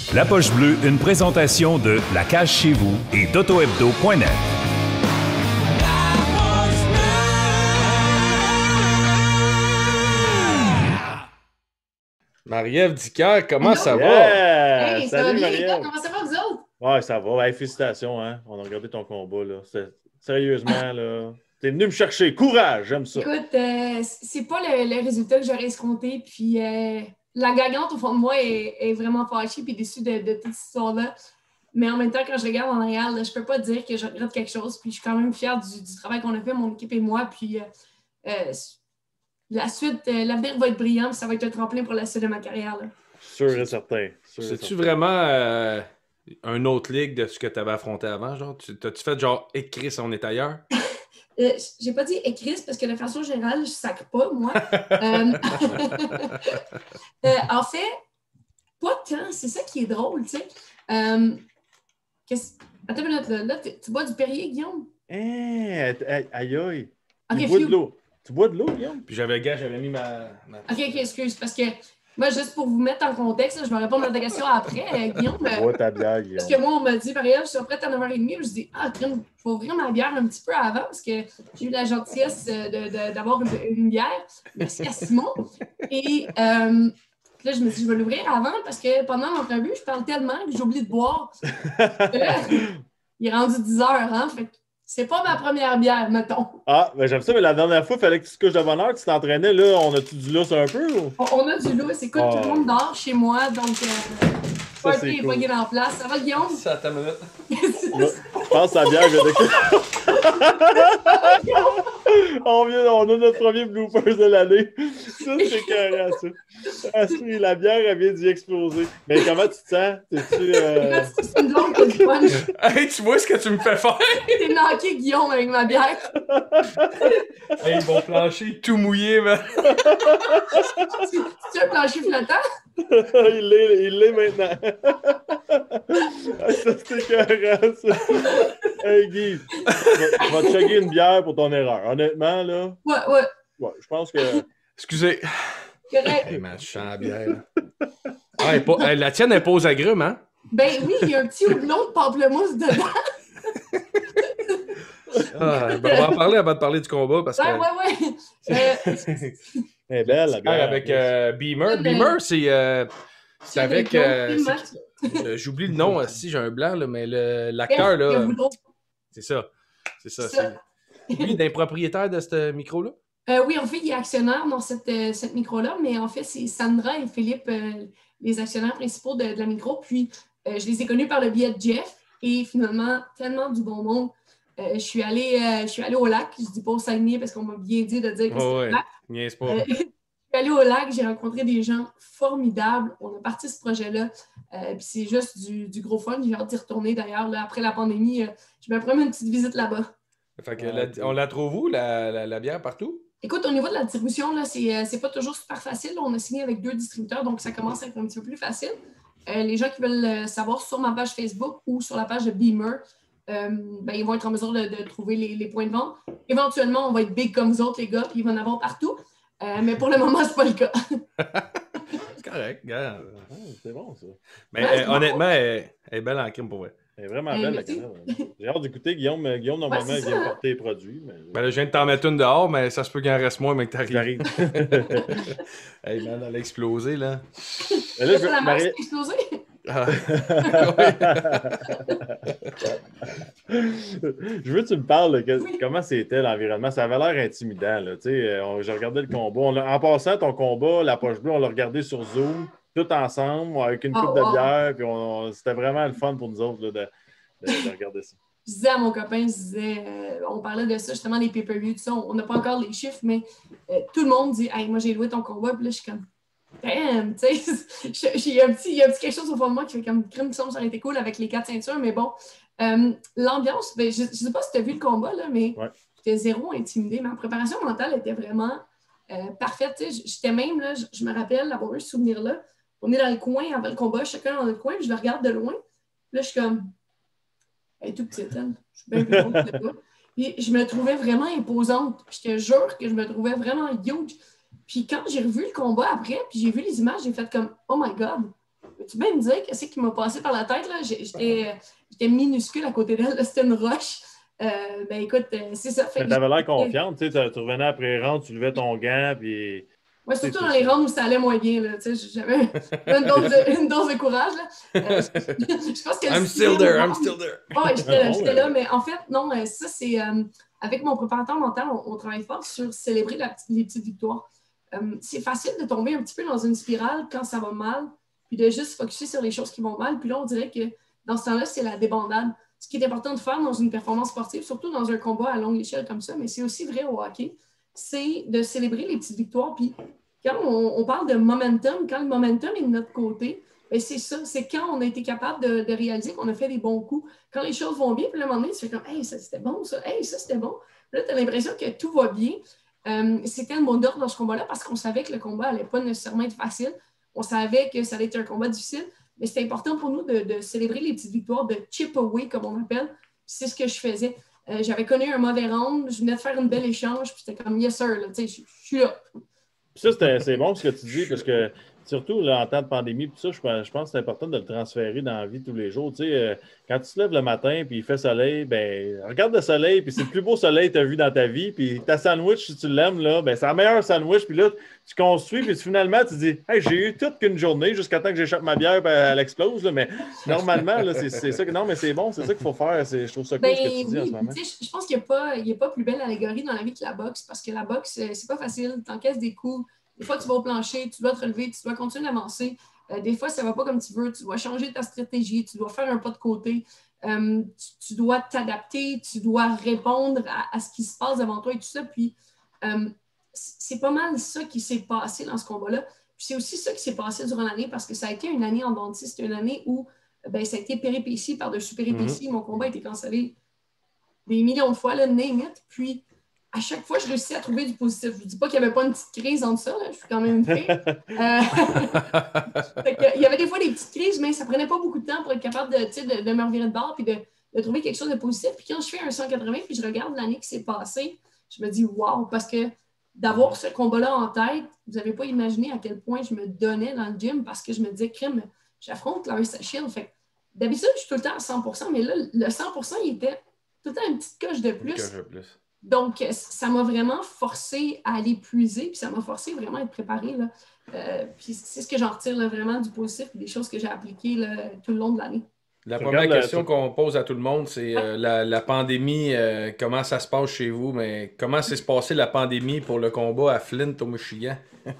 La Poche Bleue, une présentation de La Cage Chez Vous et d'AutoHebdo.net. Marie-Ève Dicker, comment ça va? Yeah! Hey, ça va Salut bien, les gars? Marie-Ève! Comment ça va, vous autres? Ouais, ça va. Hey, félicitations, hein? On a regardé ton combat, là. Sérieusement, là. T'es venu me chercher. Courage, j'aime ça. Écoute, c'est pas le résultat que j'aurais escompté, puis la gagnante au fond de moi est vraiment fâchée puis déçue de toute cette histoire-là. Mais en même temps, quand je regarde en arrière, là, je peux pas dire que je regrette quelque chose, puis je suis quand même fière du travail qu'on a fait, mon équipe et moi, puis la suite, l'avenir va être brillant, puis ça va être un tremplin pour la suite de ma carrière, là. Sûr et certain. C'est-tu vraiment un autre ligue de ce que tu avais affronté avant? Genre, t'as-tu fait genre écrit on est ailleurs? J'ai pas dit écrit parce que de façon générale, je sacre pas, moi. En fait, pas tant. C'est ça qui est drôle, tu sais. Attends une minute, là tu bois du Perrier, Guillaume? Hey, aïe aïe. Ok, Tu bois de phew. l'eau. Tu bois de l'eau, Guillaume? Puis j'avais mis ma... Ok, excuse, parce que moi, juste pour vous mettre en contexte, là, je vais répondre à ta question après, Guillaume. Bois ta bière, Guillaume. Parce que moi, on m'a dit, Marie-Ève, je suis prête à 9h30. Je dis, il faut ouvrir ma bière un petit peu avant parce que j'ai eu la gentillesse d'avoir une bière. Merci à Simon. Et là, je me suis dit, je vais l'ouvrir avant parce que pendant l'entrevue, je parle tellement que j'ai oublié de boire. Là, il est rendu 10h, hein? Fait que c'est pas ma première bière, mettons. Ah, ben j'aime ça, mais la dernière fois, il fallait que tu te couches de bonne heure, tu t'entraînais, là, on a-tu du lousse un peu? Ou? On a du loup. Écoute, tout le monde dort chez moi, donc Ça, party c'est est cool. pas en place. Ça va, Guillaume? Ça, attends une minute. Je pense à la bière, on a notre premier bloopers de l'année. Ça, c'est carré, ça. Ah, si, la bière, elle vient d'y exploser. Mais comment tu te sens? T'es-tu... C'est une blonde qui a du punch. Hey, tu vois ce que tu me fais faire? T'es knocké, Guillaume, avec ma bière. Hey, bon plancher tout mouillé, man. C'est un plancher flottant? il l'est maintenant. Ah, ça, c'est carré, ça. Hey, Guy, tu vas te chugger une bière pour ton erreur. Honnêtement, là, Ouais. je pense que... Excusez. Correct. Hey, man, je sens la bière. Ah, la tienne, elle pose agrumes, hein? Ben oui, il y a un petit houblon de pamplemousse dedans. Ah, ben, on va en parler avant de parler du combat parce que... Ouais. Elle est belle, la bière. Avec Beamer. Beamer, c'est avec... j'oublie le nom, si j'ai un blanc, là, mais l'acteur, là... C'est ça. C'est lui, d'un propriétaire de ce micro-là? Oui, en fait, il est actionnaire dans cette micro-là, mais en fait, c'est Sandra et Philippe, les actionnaires principaux de la micro. Puis, je les ai connus par le biais de Jeff et finalement, tellement du bon monde. Je suis allée au lac. Je dis pas au Saguenay parce qu'on m'a bien dit de dire que c'est le lac. Niaise pas. Je suis allée au lac, j'ai rencontré des gens formidables. On a parti ce projet-là. Puis c'est juste du gros fun. J'ai hâte d'y retourner d'ailleurs. Là, après la pandémie, je me promets une petite visite là-bas. Fait que on la trouve où, la bière, partout? Écoute, au niveau de la distribution, là, c'est pas toujours super facile. On a signé avec 2 distributeurs, donc ça commence à être un petit peu plus facile. Les gens qui veulent savoir sur ma page Facebook ou sur la page de Beamer, ils vont être en mesure de trouver les points de vente. Éventuellement, on va être big comme vous autres, les gars, puis il va en avoir partout. Mais pour le moment, c'est pas le cas. C'est correct, gars. C'est bon, ça. Mais honnêtement, elle est belle en crime pour vrai. Elle est vraiment belle, la canette. J'ai hâte d'écouter Guillaume. Guillaume, normalement, il vient porter les produits. Mais... Ben là, je viens de t'en mettre une dehors, mais ça se peut qu'il en reste moins, mais que t'arrives. Hey, man, elle a explosé, là. Mais là, La marche a explosé. Je veux que tu me parles de comment c'était l'environnement. Ça avait l'air intimidant. Là. J'ai regardé le combat. En passant, ton combat, la poche bleue, on l'a regardé sur Zoom, tout ensemble, avec une coupe de bière. Puis c'était vraiment le fun pour nous autres là, de regarder ça. Je disais à mon copain, on parlait de ça, justement, les pay-per-views, tout ça. On n'a pas encore les chiffres, mais tout le monde dit, hey, moi, j'ai loué ton combat. Puis là, je suis comme, damn, tu sais, il y a un petit quelque chose au fond de moi qui fait comme crime, ça aurait été cool avec les 4 ceintures, mais bon. L'ambiance, je ne sais pas si tu as vu le combat, là, mais j'étais zéro intimidée. Ma préparation mentale était vraiment parfaite. Tu sais, j'étais même, là, je me rappelle d'avoir eu ce souvenir-là. On est dans le coin avant le combat, chacun dans notre coin, puis je le regarde de loin. Là, je suis comme, elle est toute petite, hein? Je suis bien plus grande que toi. Puis je me trouvais vraiment imposante. Je te jure que je me trouvais vraiment huge. Puis quand j'ai revu le combat après, puis j'ai vu les images, j'ai fait comme, oh my God, peux-tu bien me dire qu'est-ce qui m'a passé par la tête? Là? J'étais minuscule à côté d'elle. C'était une roche. Ben écoute, c'est ça. Tu avais l'air confiante. Tu revenais après rang, tu levais ton gant. Puis... Oui, surtout dans les rangs où ça allait moins bien. J'avais une dose de courage. Là. Je pense que I'm still there. Oui, j'étais là. Mais en fait, non, ça, c'est... avec mon préparateur mental, on travaille fort sur célébrer les petites victoires. C'est facile de tomber un petit peu dans une spirale quand ça va mal, puis de juste focusser sur les choses qui vont mal. Puis là, on dirait que dans ce temps-là, c'est la débandade. Ce qui est important de faire dans une performance sportive, surtout dans un combat à longue échelle comme ça, mais c'est aussi vrai au hockey, c'est de célébrer les petites victoires. Puis quand on parle de momentum, quand le momentum est de notre côté, bien, c'est ça. C'est quand on a été capable de réaliser qu'on a fait des bons coups. Quand les choses vont bien, puis à un moment donné, tu fais comme « Hey, ça c'était bon, ça. Hey, ça c'était bon. » Là, tu as l'impression que tout va bien. C'était le mot d'ordre dans ce combat-là parce qu'on savait que le combat n'allait pas nécessairement être facile. On savait que ça allait être un combat difficile, mais c'était important pour nous de célébrer les petites victoires, de chip away, comme on appelle. C'est ce que je faisais. J'avais connu un mauvais round, je venais de faire une belle échange, puis c'était comme « Yes, sir, je suis là. » Ça, c'est bon ce que tu dis, parce que surtout là, en temps de pandémie, puis ça, je pense que c'est important de le transférer dans la vie tous les jours. Tu sais, quand tu te lèves le matin puis il fait soleil, ben regarde le soleil, puis c'est le plus beau soleil que tu as vu dans ta vie. Puis ta sandwich, si tu l'aimes, là, ben c'est la meilleure sandwich. Puis là, tu construis, puis finalement, tu dis hey, j'ai eu toute qu'une journée jusqu'à temps que j'échappe ma bière puis elle explose. Là, mais normalement, là, c'est ça que. Non, mais c'est bon, c'est ça qu'il faut faire. Je trouve ça cool ce que tu dis en ce moment. Je pense qu'il n'y a pas plus belle allégorie dans la vie que la boxe, parce que la boxe, c'est pas facile. Tu encaisses des coups. Des fois, tu vas au plancher, tu dois te relever, tu dois continuer d'avancer. Des fois, ça ne va pas comme tu veux. Tu dois changer ta stratégie, tu dois faire un pas de côté. Tu dois t'adapter, tu dois répondre à ce qui se passe devant toi et tout ça. Puis, c'est pas mal ça qui s'est passé dans ce combat-là. Puis, c'est aussi ça qui s'est passé durant l'année parce que ça a été une année en dents de scie. C'était une année où ça a été péripétie par-dessus péripétie. Mon combat a été cancellé des millions de fois, là, name it. Puis, à chaque fois, je réussis à trouver du positif. Je ne dis pas qu'il n'y avait pas une petite crise entre ça. Là. Je suis quand même une fille. Il y avait des fois des petites crises, mais ça ne prenait pas beaucoup de temps pour être capable de me revirer de bord et de trouver quelque chose de positif. Puis quand je fais un 180 puis je regarde l'année qui s'est passée, je me dis « wow » parce que d'avoir ce combat-là en tête, vous n'avez pas imaginé à quel point je me donnais dans le gym parce que je me disais « crème, j'affronte Clarissa Shield. » D'habitude, je suis tout le temps à 100%, mais là, le 100%, il était tout le temps une petite coche de plus. Donc, ça m'a vraiment forcé à aller puiser, puis ça m'a forcé vraiment à être préparée. Là. Puis c'est ce que j'en retire là, vraiment du positif, des choses que j'ai appliquées là, tout le long de l'année. La première question qu'on pose à tout le monde, c'est la pandémie, comment ça se passe chez vous, mais comment s'est passé la pandémie pour le combat à Flint, au Michigan?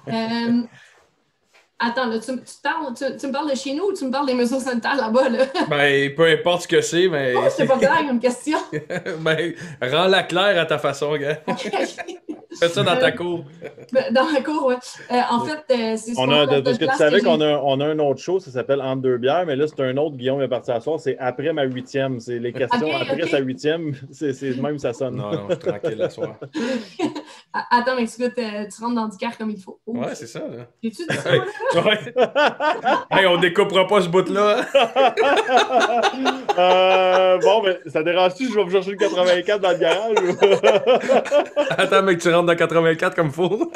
Attends, là, tu me parles de chez nous ou tu me parles des mesures sanitaires là-bas? Là? Ben, peu importe ce que c'est, mais... Oh, c'est pas clair comme question. Ben, rends-la claire à ta façon, gars. Fais ça dans ta cour. Dans la cour, oui. En fait, c'est parce que tu savais qu'on a un autre show, ça s'appelle Entre deux bières, mais là, c'est un autre Guillaume est parti à soir, c'est après ma 8e. C'est les questions après sa 8e, c'est même ça sonne. Non, je suis tranquille à soir. Attends, mais écoute, tu rentres dans du car comme il faut. Oh, ouais, c'est ça, là. T'es-tu dit ça, là? Ouais. Hey, on découpera pas ce bout-là. Bon, mais ça dérange-tu si je vais me chercher le 84 dans le garage? Attends, mec, tu rentres dans 84 comme il faut.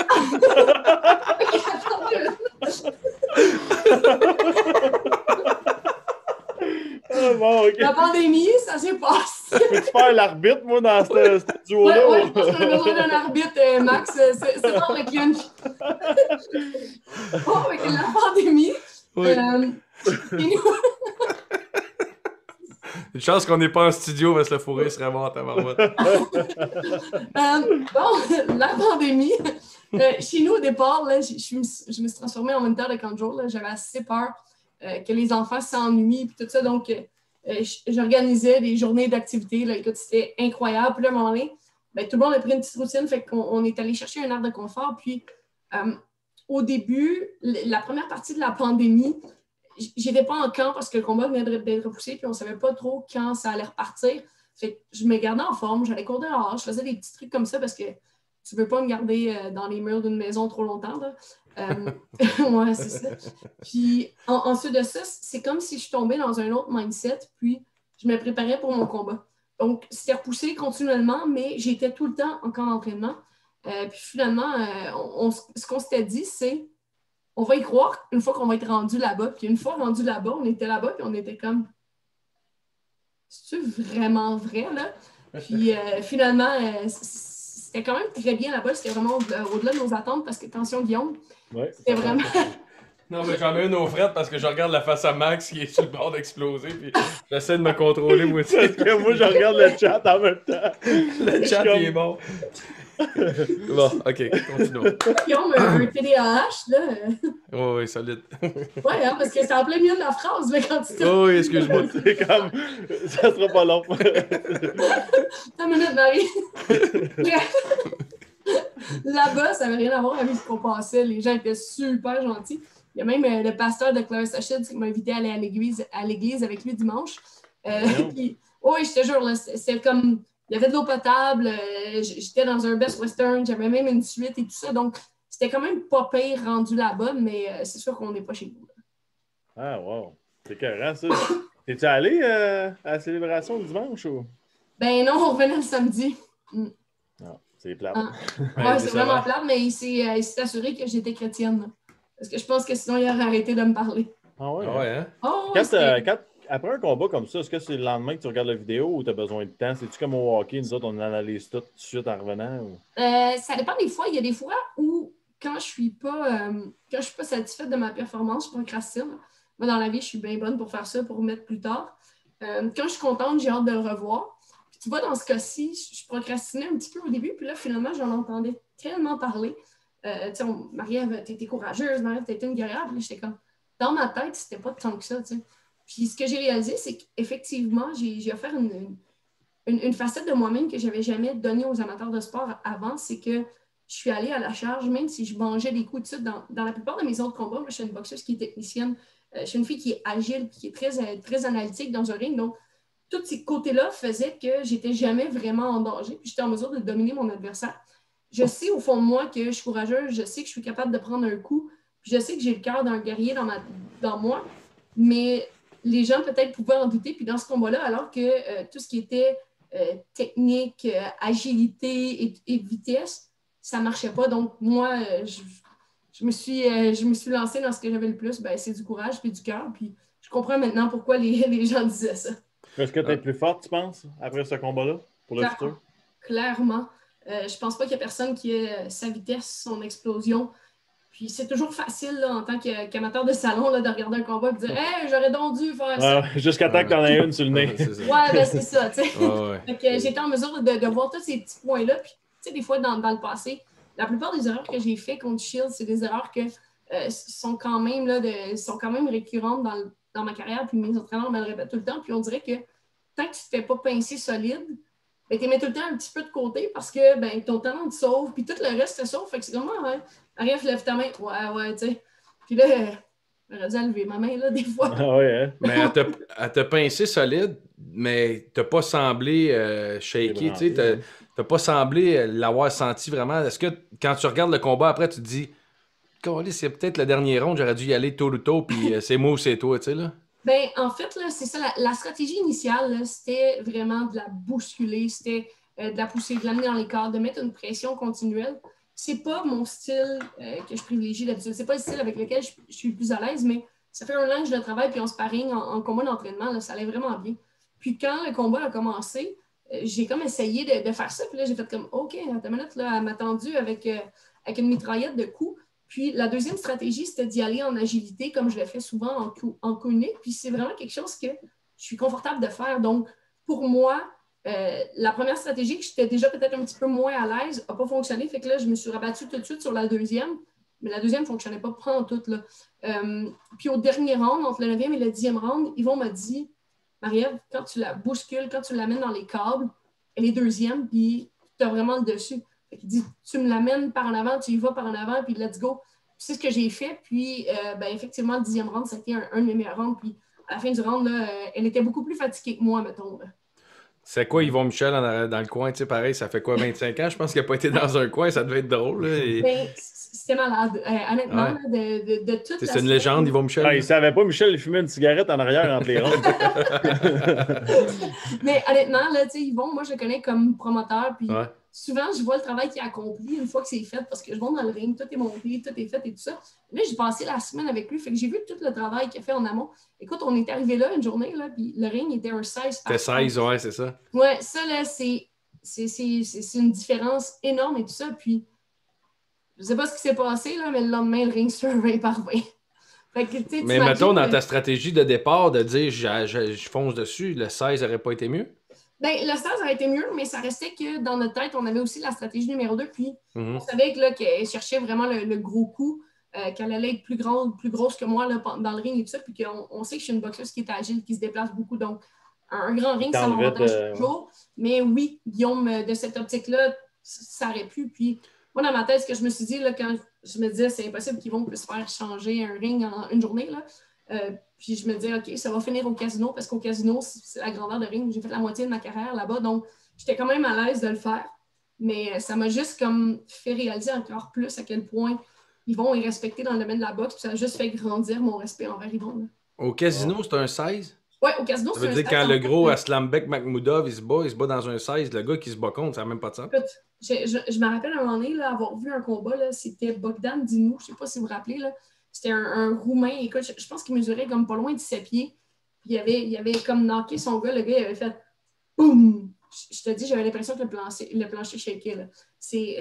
Bon, okay. La pandémie, ça s'est passé. Peux-tu faire l'arbitre, moi, dans ce duo-là? Ouais, je pense qu'on a besoin d'un arbitre, Max. C'est dans le clinch. Bon, avec la pandémie, oui. Une chance qu'on n'est pas en studio parce que le fourré serait mort à ta marotte. Bon, la pandémie, chez nous, au départ, là, je me suis transformée en moniteur de camp de jour. J'avais assez peur que les enfants s'ennuient et tout ça. Donc, j'organisais des journées d'activité. Écoute, c'était incroyable. Puis là, à un moment donné, tout le monde a pris une petite routine. Fait qu'on est allé chercher un air de confort. Puis, au début, la première partie de la pandémie, j'étais pas en camp parce que le combat venait d'être repoussé. Puis, on savait pas trop quand ça allait repartir. Fait que je me gardais en forme. J'allais courir dehors. Je faisais des petits trucs comme ça parce que tu veux pas me garder dans les murs d'une maison trop longtemps. Là. Ouais, c'est ça. Puis ensuite de ça, c'est comme si je tombais dans un autre mindset, puis je me préparais pour mon combat. Donc, c'était repoussé continuellement, mais j'étais tout le temps en camp d'entraînement. Puis finalement, ce qu'on s'était dit, c'est on va y croire une fois qu'on va être rendu là-bas. Puis une fois rendu là-bas, on était là-bas, puis on était comme, c'est-tu vraiment vrai, là? Puis finalement, c'était quand même très bien là-bas. C'était vraiment au-delà de nos attentes parce que, attention, Guillaume, c'était vraiment... Non, mais j'en ai une aux frettes parce que je regarde la face à Max qui est sur le bord d'exploser, puis j'essaie de me contrôler, moi aussi. Parce que moi, je regarde le chat en même temps. Le chat, il est bon. Bon, OK, continuons. Guillaume, un TDAH, là... Oui, solide. Ouais, hein, parce que c'est en plein milieu de la phrase, mais quand tu... Oh, oui, excuse-moi. C'est comme... Ça sera pas long. Attends une minute, Marie. Là-bas, ça n'avait rien à voir avec ce qu'on pensait. Les gens étaient super gentils. Il y a même le pasteur de Claire Sachet qui m'a invité à aller à l'église avec lui dimanche. Puis, oui, je te jure, c'est comme... Il y avait de l'eau potable, j'étais dans un Best Western, j'avais même une suite et tout ça. Donc, c'était quand même pas pire rendu là-bas, mais c'est sûr qu'on n'est pas chez nous. Là. Ah, wow. C'est carré, ça. Es-tu allé à la célébration du dimanche ou? Ben non, on revenait le samedi. Non, c'est plate. Ah. Ouais, c'est vraiment plate, mais il s'est assuré que j'étais chrétienne. Là. Parce que je pense que sinon, il aurait arrêté de me parler. Ah ouais? Ah ouais, hein? Oh, Après un combat comme ça, est-ce que c'est le lendemain que tu regardes la vidéo ou tu as besoin de temps? C'est-tu comme au hockey, nous autres, on analyse tout de suite en revenant? Ou... Ça dépend des fois. Il y a des fois où, quand je suis pas satisfaite de ma performance, je procrastine. Moi, dans la vie, je suis bien bonne pour faire ça, pour remettre plus tard. Quand je suis contente, j'ai hâte de le revoir. Puis tu vois, dans ce cas-ci, je procrastinais un petit peu au début, puis là, finalement, j'en entendais tellement parler. Tu sais, Marie-Ève, t'étais courageuse, Marie-Ève, t'étais une guerrière. Puis là, j'étais comme, dans ma tête, c'était pas tant que ça, tu sais. Puis ce que j'ai réalisé, c'est qu'effectivement, j'ai offert une facette de moi-même que je n'avais jamais donnée aux amateurs de sport avant, c'est que je suis allée à la charge, même si je mangeais des coups de suite dans la plupart de mes autres combats. Moi, je suis une boxeuse qui est technicienne. Je suis une fille qui est agile, qui est très analytique dans un ring. Donc, tous ces côtés-là faisaient que j'étais jamais vraiment en danger. Puis j'étais en mesure de dominer mon adversaire. Je sais au fond de moi que je suis courageuse. Je sais que je suis capable de prendre un coup. Puis je sais que j'ai le cœur d'un guerrier dans moi. Mais les gens peut-être pouvaient en douter. Puis dans ce combat-là, alors que tout ce qui était technique, agilité et vitesse, ça ne marchait pas. Donc, moi, je me suis lancée dans ce que j'avais le plus. Ben, c'est du courage puis du cœur. Puis je comprends maintenant pourquoi les gens disaient ça. Est-ce que tu es plus forte, tu penses, après ce combat-là, pour le futur? Clairement. Je pense pas qu'il y a personne qui ait sa vitesse, son explosion. Puis c'est toujours facile, là, en tant qu'amateur de salon, là, de regarder un combat et de dire « Hey, j'aurais donc dû faire ça! » Jusqu'à temps que tu en aies une sur le nez. Ouais, ben c'est ça, tu sais. J'étais en mesure de voir tous ces petits points-là. Puis, tu sais, des fois, dans le passé, la plupart des erreurs que j'ai faites contre Shield, c'est des erreurs que sont quand même récurrentes dans ma carrière. Puis mes entraîneurs me le répètent tout le temps. Puis on dirait que tant que tu ne te fais pas pincer solide, ben, tu les mets tout le temps un petit peu de côté parce que ben, ton talent te sauve, puis tout le reste te sauve. Fait que c'est comme, arrive, lève ta main. Ouais, tu sais. Puis là, j'aurais dû lever ma main, là, des fois. Ah ouais, hein? Mais elle t'a pincé solide, mais t'as pas semblé shaker, tu sais. T'as pas semblé l'avoir senti vraiment. Est-ce que quand tu regardes le combat après, tu te dis, c'est peut-être le dernier round, j'aurais dû y aller toe-to-toe, puis c'est moi ou c'est toi, tu sais, là? Ben, en fait, là, c'est ça. La stratégie initiale, là, c'était vraiment de la bousculer, c'était de la pousser, de l'amener dans les cadres, de mettre une pression continuelle. C'est pas mon style que je privilégie d'habitude. C'est pas le style avec lequel je suis le plus à l'aise, mais ça fait un an que je le travaille, puis en sparring, en combat d'entraînement, là, ça allait vraiment bien. Puis quand le combat a commencé, j'ai comme essayé de faire ça, puis là, j'ai fait comme, OK, attends une minute, là, elle m'a tendu avec une mitraillette de coups. Puis la deuxième stratégie, c'était d'y aller en agilité, comme je le fais souvent en coup unique. Puis c'est vraiment quelque chose que je suis confortable de faire. Donc, pour moi, la première stratégie, que j'étais déjà peut-être un petit peu moins à l'aise, n'a pas fonctionné. Fait que là, je me suis rabattue tout de suite sur la deuxième. Mais la deuxième ne fonctionnait pas en tout. Là. Puis au dernier round, entre le 9e et le 10e round, Yvon m'a dit, Marie-Ève, quand tu la bouscules, quand tu l'amènes dans les câbles, elle est deuxième, puis tu as vraiment le dessus. Il dit, tu me l'amènes par en avant, tu y vas par en avant, puis let's go. C'est ce que j'ai fait. Puis, effectivement, le 10e round, ça a été un de mes meilleurs rounds. Puis, à la fin du round, là, elle était beaucoup plus fatiguée que moi, mettons. Là. C'est quoi, Yvon Michel dans le coin? Tu sais, pareil, ça fait quoi, 25 ans? Je pense qu'il n'a pas été dans un coin, ça devait être drôle. Là, et... Ben, c'était malade. Honnêtement, là, de toute c'est une légende, Yvon Michel. Il ne savait pas, Michel, il fumait une cigarette en arrière entre les rondes. Mais honnêtement, là, Yvon, moi, je le connais comme promoteur. Puis souvent, je vois le travail qui est accompli une fois que c'est fait, parce que je vais dans le ring, tout est monté, tout est fait et tout ça. Là, j'ai passé la semaine avec lui, fait que j'ai vu tout le travail qu'il a fait en amont. Écoute, on est arrivé là une journée, là, puis le ring était un 16 par 16, ouais, c'est ça. Ouais, ça, là, c'est une différence énorme et tout ça. Puis, je sais pas ce qui s'est passé, là, mais le lendemain, le ring, c'est un 20 par 20. Fait que, mais mettons, dans ta stratégie de départ, de dire je fonce dessus, le 16 n'aurait pas été mieux? Ben, le 16 aurait été mieux, mais ça restait que dans notre tête, on avait aussi la stratégie numéro 2. Puis, on savait qu'elle cherchait vraiment le gros coup, qu'elle allait être plus grosse que moi là, dans le ring et tout ça. Puis qu'on sait que je suis une boxeuse qui est agile, qui se déplace beaucoup. Donc, un grand ring, ça m'avantage toujours. Mais oui, Guillaume, de cette optique-là, ça aurait pu. Puis, moi, dans ma tête, ce que je me suis dit, là, quand je me disais, c'est impossible qu'ils vont se faire changer un ring en une journée, là. Puis je me disais, OK, ça va finir au casino, parce qu'au casino, c'est la grandeur de ring. J'ai fait la moitié de ma carrière là-bas, donc j'étais quand même à l'aise de le faire. Mais ça m'a juste comme fait réaliser encore plus à quel point ils vont y respecter dans le domaine de la boxe. Puis ça a juste fait grandir mon respect envers Yvon. Au casino, c'est un 16? Oui, au casino, c'est un 16. Ça veut dire quand le gros Aslambek Makhmoudov, il se bat dans un 16, le gars qui se bat contre, ça n'a même pas de sens. Écoute, je me rappelle un moment donné là, avoir vu un combat, là, c'était Bogdan Dinu, je ne sais pas si vous vous rappelez, là. C'était un Roumain. Écoute, je pense qu'il mesurait comme pas loin de 17 pieds. Puis il avait comme knocké son gars. Le gars, il avait fait boum! Je te dis, j'avais l'impression que le plancher shakeait, là. C'est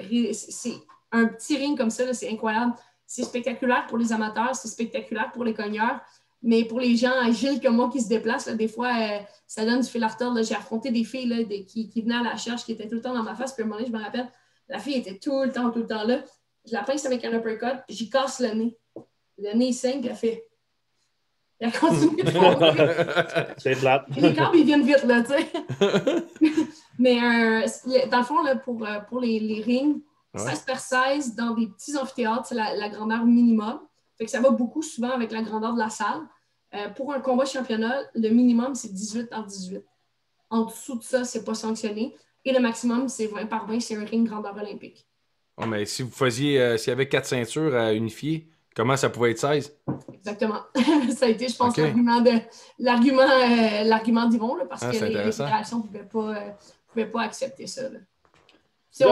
un petit ring comme ça, là, c'est incroyable. C'est spectaculaire pour les amateurs, c'est spectaculaire pour les cogneurs. Mais pour les gens agiles comme moi qui se déplacent, là, des fois, ça donne du fil à retordre. J'ai affronté des filles là, qui venaient à la recherche, qui étaient tout le temps dans ma face. Puis à un moment donné, je me rappelle, la fille était tout le temps là. Je la pince avec un uppercut, j'y casse le nez. Le nez saigne, puis elle fait. Elle continue de faire. C'est plate. Les câbles, ils viennent vite, là, tu sais. Mais dans le fond, là, pour les rings, 16 par 16 dans des petits amphithéâtres, c'est la grandeur minimum. Fait que ça va beaucoup souvent avec la grandeur de la salle. Pour un combat championnat, le minimum, c'est 18 par 18. En dessous de ça, c'est pas sanctionné. Et le maximum, c'est 20 par 20, c'est un ring grandeur olympique. Oh, mais si vous faisiez, s'il y avait 4 ceintures à unifier, comment ça pouvait être 16? Exactement. Ça a été, je pense, l'argument d'Yvon, là, parce que les fédérations ne pouvaient pas accepter ça. Là. Si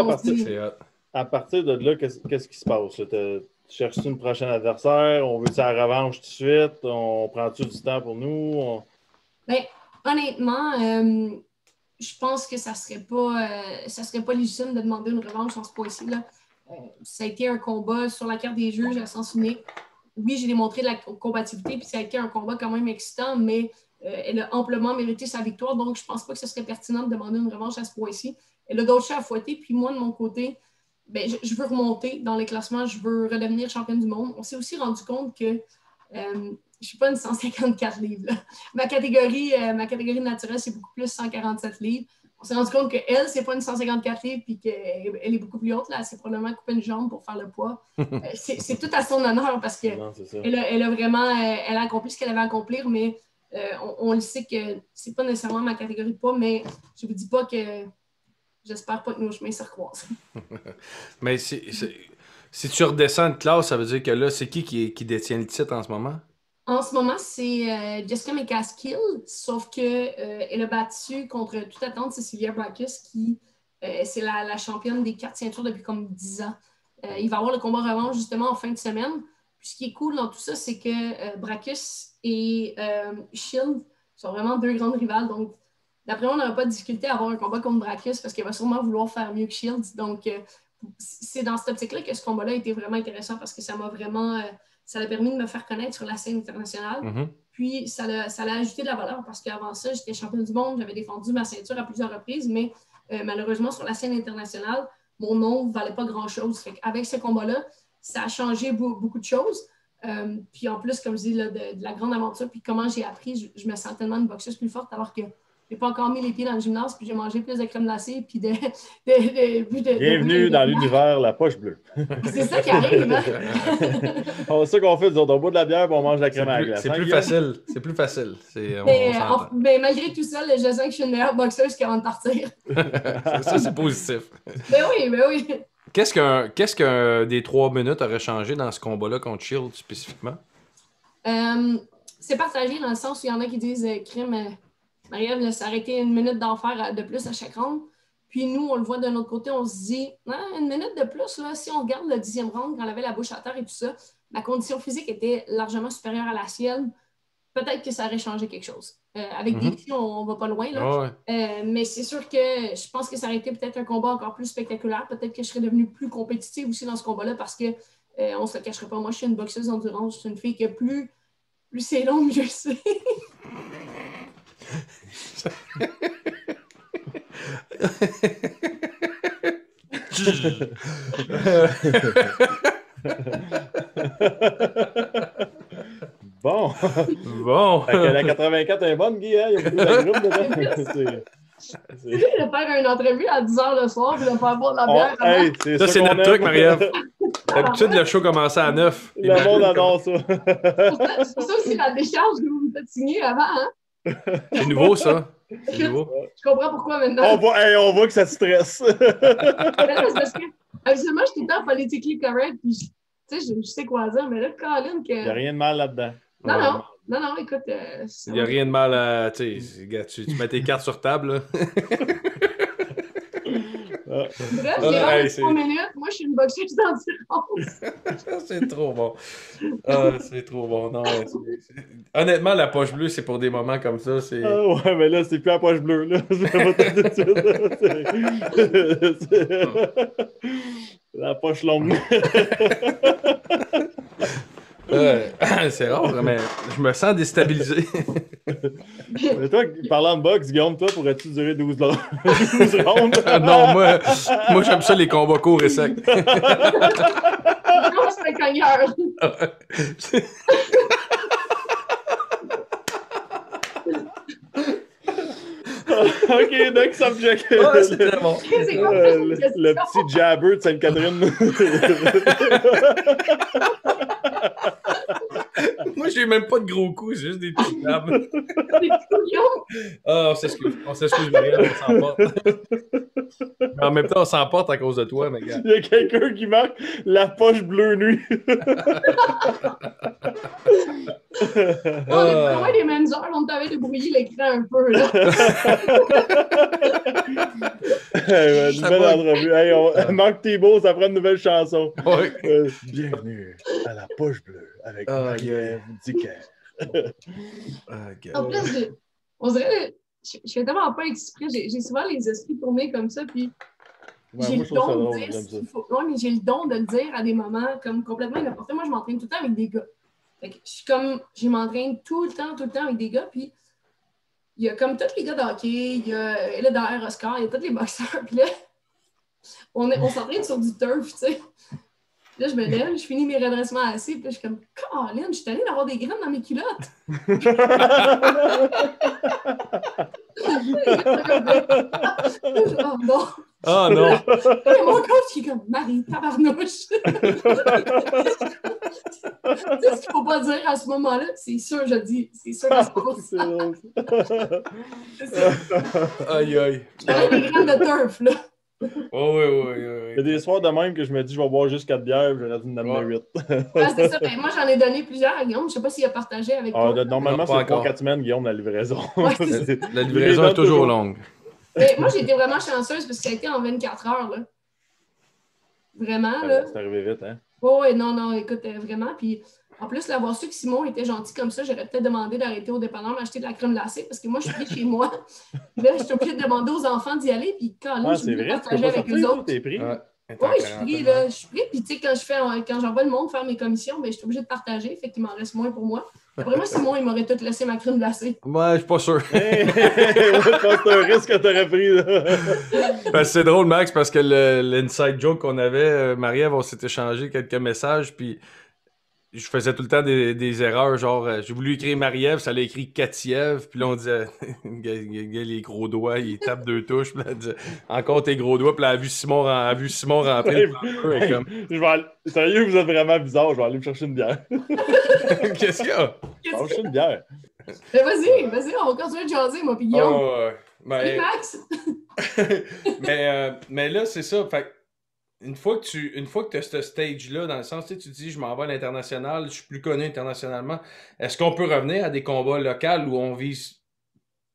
à partir de là, qu'est-ce qui se passe? Tu cherches-tu une prochaine adversaire? On veut-tu la revanche tout de suite? On prend-tu du temps pour nous? Ben, honnêtement, je pense que ça serait pas légitime de demander une revanche en ce point-ci. Ça a été un combat sur la carte des juges à sens unique. Oui, j'ai démontré de la combativité, puis ça a été un combat quand même excitant, mais elle a amplement mérité sa victoire, donc je pense pas que ce serait pertinent de demander une revanche à ce point-ci. Elle a d'autres chats à fouetter, puis moi, de mon côté, ben, je veux remonter dans les classements, je veux redevenir championne du monde. On s'est aussi rendu compte que je ne suis pas une 154 livres. Là. Ma catégorie naturelle, c'est beaucoup plus 147 livres. On s'est rendu compte qu'elle, c'est pas une 154 livres puis qu'elle est beaucoup plus haute. Là. Elle s'est probablement coupé une jambe pour faire le poids. C'est tout à son honneur parce qu'elle a vraiment elle a accompli ce qu'elle avait à accomplir, mais on le sait que c'est pas nécessairement ma catégorie de poids, mais je vous dis pas que j'espère pas que nos chemins se recroisent. Mais si tu redescends de classe, ça veut dire que là, c'est qui détient le titre en ce moment? En ce moment, c'est Jessica McCaskill, sauf qu'elle a battu contre toute attente Cecilia Brækhus, qui c'est la championne des 4 ceintures depuis comme 10 ans. Il va y avoir le combat revanche justement en fin de semaine. Puis ce qui est cool dans tout ça, c'est que Brækhus et Shield sont vraiment deux grandes rivales. Donc, d'après moi, on n'aura pas de difficulté à avoir un combat contre Brækhus parce qu'elle va sûrement vouloir faire mieux que Shield. Donc, c'est dans cette optique-là que ce combat-là a été vraiment intéressant parce que ça m'a vraiment... ça a permis de me faire connaître sur la scène internationale. Puis, ça l'a ajouté de la valeur parce qu'avant ça, j'étais championne du monde, j'avais défendu ma ceinture à plusieurs reprises, mais malheureusement, sur la scène internationale, mon nom ne valait pas grand-chose. Avec ce combat-là, ça a changé beaucoup de choses. Puis en plus, comme je dis, là, de la grande aventure, puis comment j'ai appris, je me sens tellement une boxeuse plus forte alors que je n'ai pas encore mis les pieds dans le gymnase, puis j'ai mangé plus de crème glacée, puis Bienvenue dans l'univers La Poche Bleue. C'est ça qui arrive, hein? C'est ça qu'on fait, on boit de la bière et on mange de la crème à la glace. C'est plus facile. C'est plus facile. Mais malgré tout ça, je sens que je suis une meilleure boxeuse qu'avant de partir. Ça, c'est positif. Ben oui. Qu'est-ce qu'un des 3 minutes aurait changé dans ce combat-là contre Shield spécifiquement? C'est partagé dans le sens où il y en a qui disent crime. Marie-Ève, ça aurait été 1 minute d'enfer de plus à chaque round. Puis nous, on le voit d'un autre côté, on se dit, ah, une minute de plus, là, si on regarde le 10e round, quand elle avait la bouche à terre et tout ça, ma condition physique était largement supérieure à la sienne. Peut-être que ça aurait changé quelque chose. Avec des filles, on va pas loin, là. Mais c'est sûr que je pense que ça aurait été peut-être un combat encore plus spectaculaire. Peut-être que je serais devenue plus compétitive aussi dans ce combat-là parce que on se le cacherait pas. Moi, je suis une boxeuse d'endurance. Je suis une fille que plus c'est long, je sais. Bon. Bon. Fait que la 84 est bonne, Guy, hein? Il y a beaucoup de groupe dedans. C'est lui de faire une entrevue à 10h le soir et de faire boire de la bière. Hey, ça, c'est notre truc, Marie-Ève. D'habitude, le show commençait à 9. Le monde adore ça. C'est pour ça aussi la décharge que vous me faites signer avant, hein? C'est nouveau, ça. C'est nouveau. Je comprends pourquoi maintenant. On voit que ça te stresse. C'est parce que, absolument, je suis tout le temps politically correct, puis tu sais, je sais quoi dire, mais là, Colin, que... Il n'y a rien de mal là-dedans. Non, écoute... Il n'y a rien de mal à... Tu mets tes cartes sur table, là. Bref, j'ai 3 minutes. Moi, je suis une boxeuse d'endurance. C'est trop bon. C'est trop bon. Non, honnêtement, la poche bleue, c'est pour des moments comme ça. Ouais, mais là, c'est plus la poche bleue. Là. Je vais pas te dire la poche longue. C'est rare, mais je me sens déstabilisé. Mais toi, parlant de boxe, Guillaume, toi, pourrais-tu durer 12 rounds? Non, moi j'aime ça les combats courts et secs. Non, c'est un cogneur. OK, next subject. C'était bon. Le petit jabber de Sainte-Catherine. Moi, j'ai même pas de gros coups, c'est juste des petits jabs. Des petits couillons. On s'excuse, Marie, on s'emporte. Mais en même temps, on s'emporte à cause de toi, mais gars. Il y a quelqu'un qui marque la poche bleue nuit. On est vraiment les mêmes heures, on t'avait débrouillé l'écran un peu, là. Nouvelle entrevue. Hey, Marc Thibault, ça prend une nouvelle chanson. Ouais. Bienvenue à la poche bleue avec Marie-Ève Dicker. En plus, on dirait, je fais tellement pas exprès, j'ai souvent les esprits tournés comme ça, puis j'ai le don de dire ce qu'il faut. Ouais, mais j'ai le don de le dire à des moments comme complètement inappropriés. Moi, je m'entraîne tout le temps avec des gars. Fait que je m'entraîne tout le temps avec des gars, puis il y a comme tous les gars de hockey, il y a Eléder, Oscar, il y a tous les boxeurs, puis là, on s'entraîne sur du turf, tu sais. Là, je me lève, je finis mes redressements assis, puis là, je suis comme, Colin, je suis tannée d'avoir des graines dans mes culottes. Oh non. Oh non. Et mon coach qui est comme, Marie, tabarnouche. Tu sais ce qu'il faut pas dire à ce moment-là? C'est sûr, je dis. C'est sûr à 100%. Aïe, aïe. J'avais des graines de turf, là. Oui. Il y a des soirs de même que je me dis, je vais boire juste 4 bières, je vais en donner 8. C'est ça. Ben, moi, j'en ai donné plusieurs à Guillaume. Je sais pas s'il a partagé avec toi. Normalement, c'est 3-4 semaines, Guillaume, la livraison. Ouais, la livraison est toujours longue. Mais moi, j'ai été vraiment chanceuse parce que ça a été en 24 heures. Là. Vraiment. Là. C'est arrivé vite, hein? Oui, non, écoute, vraiment. Puis en plus, l'avoir su que Simon était gentil comme ça, j'aurais peut-être demandé d'arrêter au dépanneur m'acheter de la crème glacée parce que moi, je suis pris chez moi. Là, je suis obligée de demander aux enfants d'y aller. Puis quand c'est vrai, partager avec eux autres. T'es pris? Oui, je suis pris. Puis tu sais, quand j'envoie le monde faire mes commissions, ben, je suis obligée de partager. Fait qu'il m'en reste moins pour moi. Après moi, Simon, il m'aurait tout laissé ma crème glacée. Ouais, je suis pas sûr. Je pense que c'est un risque que t'aurais pris. Là. C'est drôle, Max, parce que l'inside joke qu'on avait, Marie-Ève, on s'est échangé quelques messages, puis je faisais tout le temps des erreurs, genre, j'ai voulu écrire Marie-Ève, ça l'a écrit Catiev, puis là, on disait, les gros doigts, il tape 2 touches, puis là, elle disait, encore tes gros doigts, puis là, elle a vu Simon rentrer. Comme... Sérieux, vous êtes vraiment bizarre, je vais aller me chercher une bière. Qu'est-ce qu'il y a? Je vais chercher une bière. Mais vas-y, on va continuer de jaser, moi, puis Guillaume. Salut, Max! mais là, c'est ça, fait une fois que tu as ce stage-là, dans le sens, tu te dis, je m'en vais à l'international, je suis plus connu internationalement, est-ce qu'on peut revenir à des combats locaux où on vise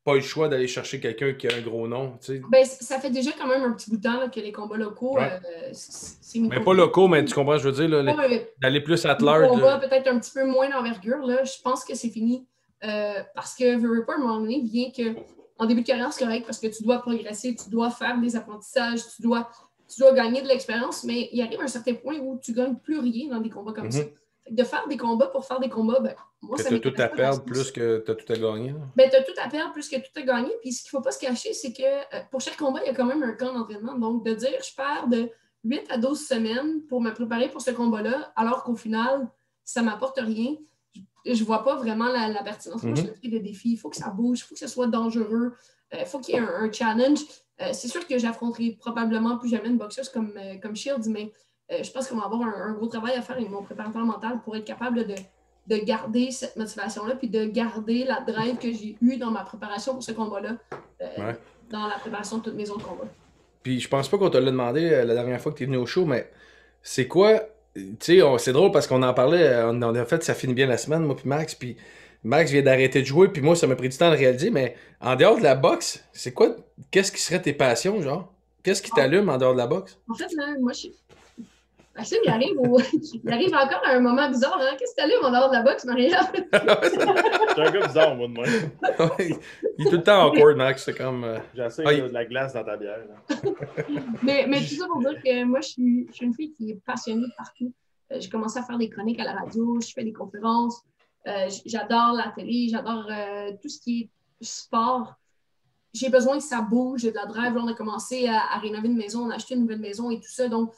pas eu le choix d'aller chercher quelqu'un qui a un gros nom. Tu sais. Ben, ça fait déjà quand même un petit bout de temps là, que les combats locaux, c'est mais pas locaux, mais tu comprends, je veux dire, d'aller plus à large. Les combats peut-être un petit peu moins d'envergure, là, je pense que c'est fini. Parce que The Ripper, à un moment donné, vient que en début de carrière, c'est correct parce que tu dois progresser, tu dois faire des apprentissages, tu dois gagner de l'expérience, mais il arrive un certain point où tu ne gagnes plus rien dans des combats comme ça. De faire des combats pour faire des combats, ben, moi, ça m'intéresse. Tu as tout à perdre plus que tu as tout à gagner. Ben, tu as tout à perdre plus que tout à gagner. Puis ce qu'il ne faut pas se cacher, c'est que pour chaque combat, il y a quand même un camp d'entraînement. Donc, de dire je perds de 8 à 12 semaines pour me préparer pour ce combat-là, alors qu'au final, ça ne m'apporte rien, je ne vois pas vraiment la pertinence. Moi, je fais des défis. Il faut que ça bouge, il faut que ce soit dangereux, il faut qu'il y ait un challenge. C'est sûr que j'affronterai probablement plus jamais une boxeuse comme Shields, mais je pense qu'on va avoir un gros travail à faire avec mon préparateur mental pour être capable de garder cette motivation-là puis de garder la drive que j'ai eue dans ma préparation pour ce combat-là dans la préparation de tous mes autres combats. Puis je pense pas qu'on te l'a demandé la dernière fois que tu es venu au show, mais c'est quoi... Tu sais, c'est drôle parce qu'on en parlait, on a fait ça finit bien la semaine, moi puis Max vient d'arrêter de jouer, puis moi, ça m'a pris du temps de réaliser, mais en dehors de la boxe, c'est quoi, qu'est-ce qui serait tes passions, genre? Qu'est-ce qui t'allume en dehors de la boxe? En fait, là, moi, Maxime, il arrive encore à un moment bizarre, hein? Qu'est-ce que t'allumes en dehors de la boxe, Maria? C'est un gars bizarre, moi, de moi. Il est tout le temps awkward, Max, c'est comme... J'ai assez de la glace dans ta bière, là. mais tout ça pour dire que moi, je suis une fille qui est passionnée partout. J'ai commencé à faire des chroniques à la radio, je fais des conférences. J'adore la télé, j'adore tout ce qui est sport. J'ai besoin que ça bouge, j'ai de la drive. Là, on a commencé à rénover une maison, on a acheté une nouvelle maison et tout ça. Donc,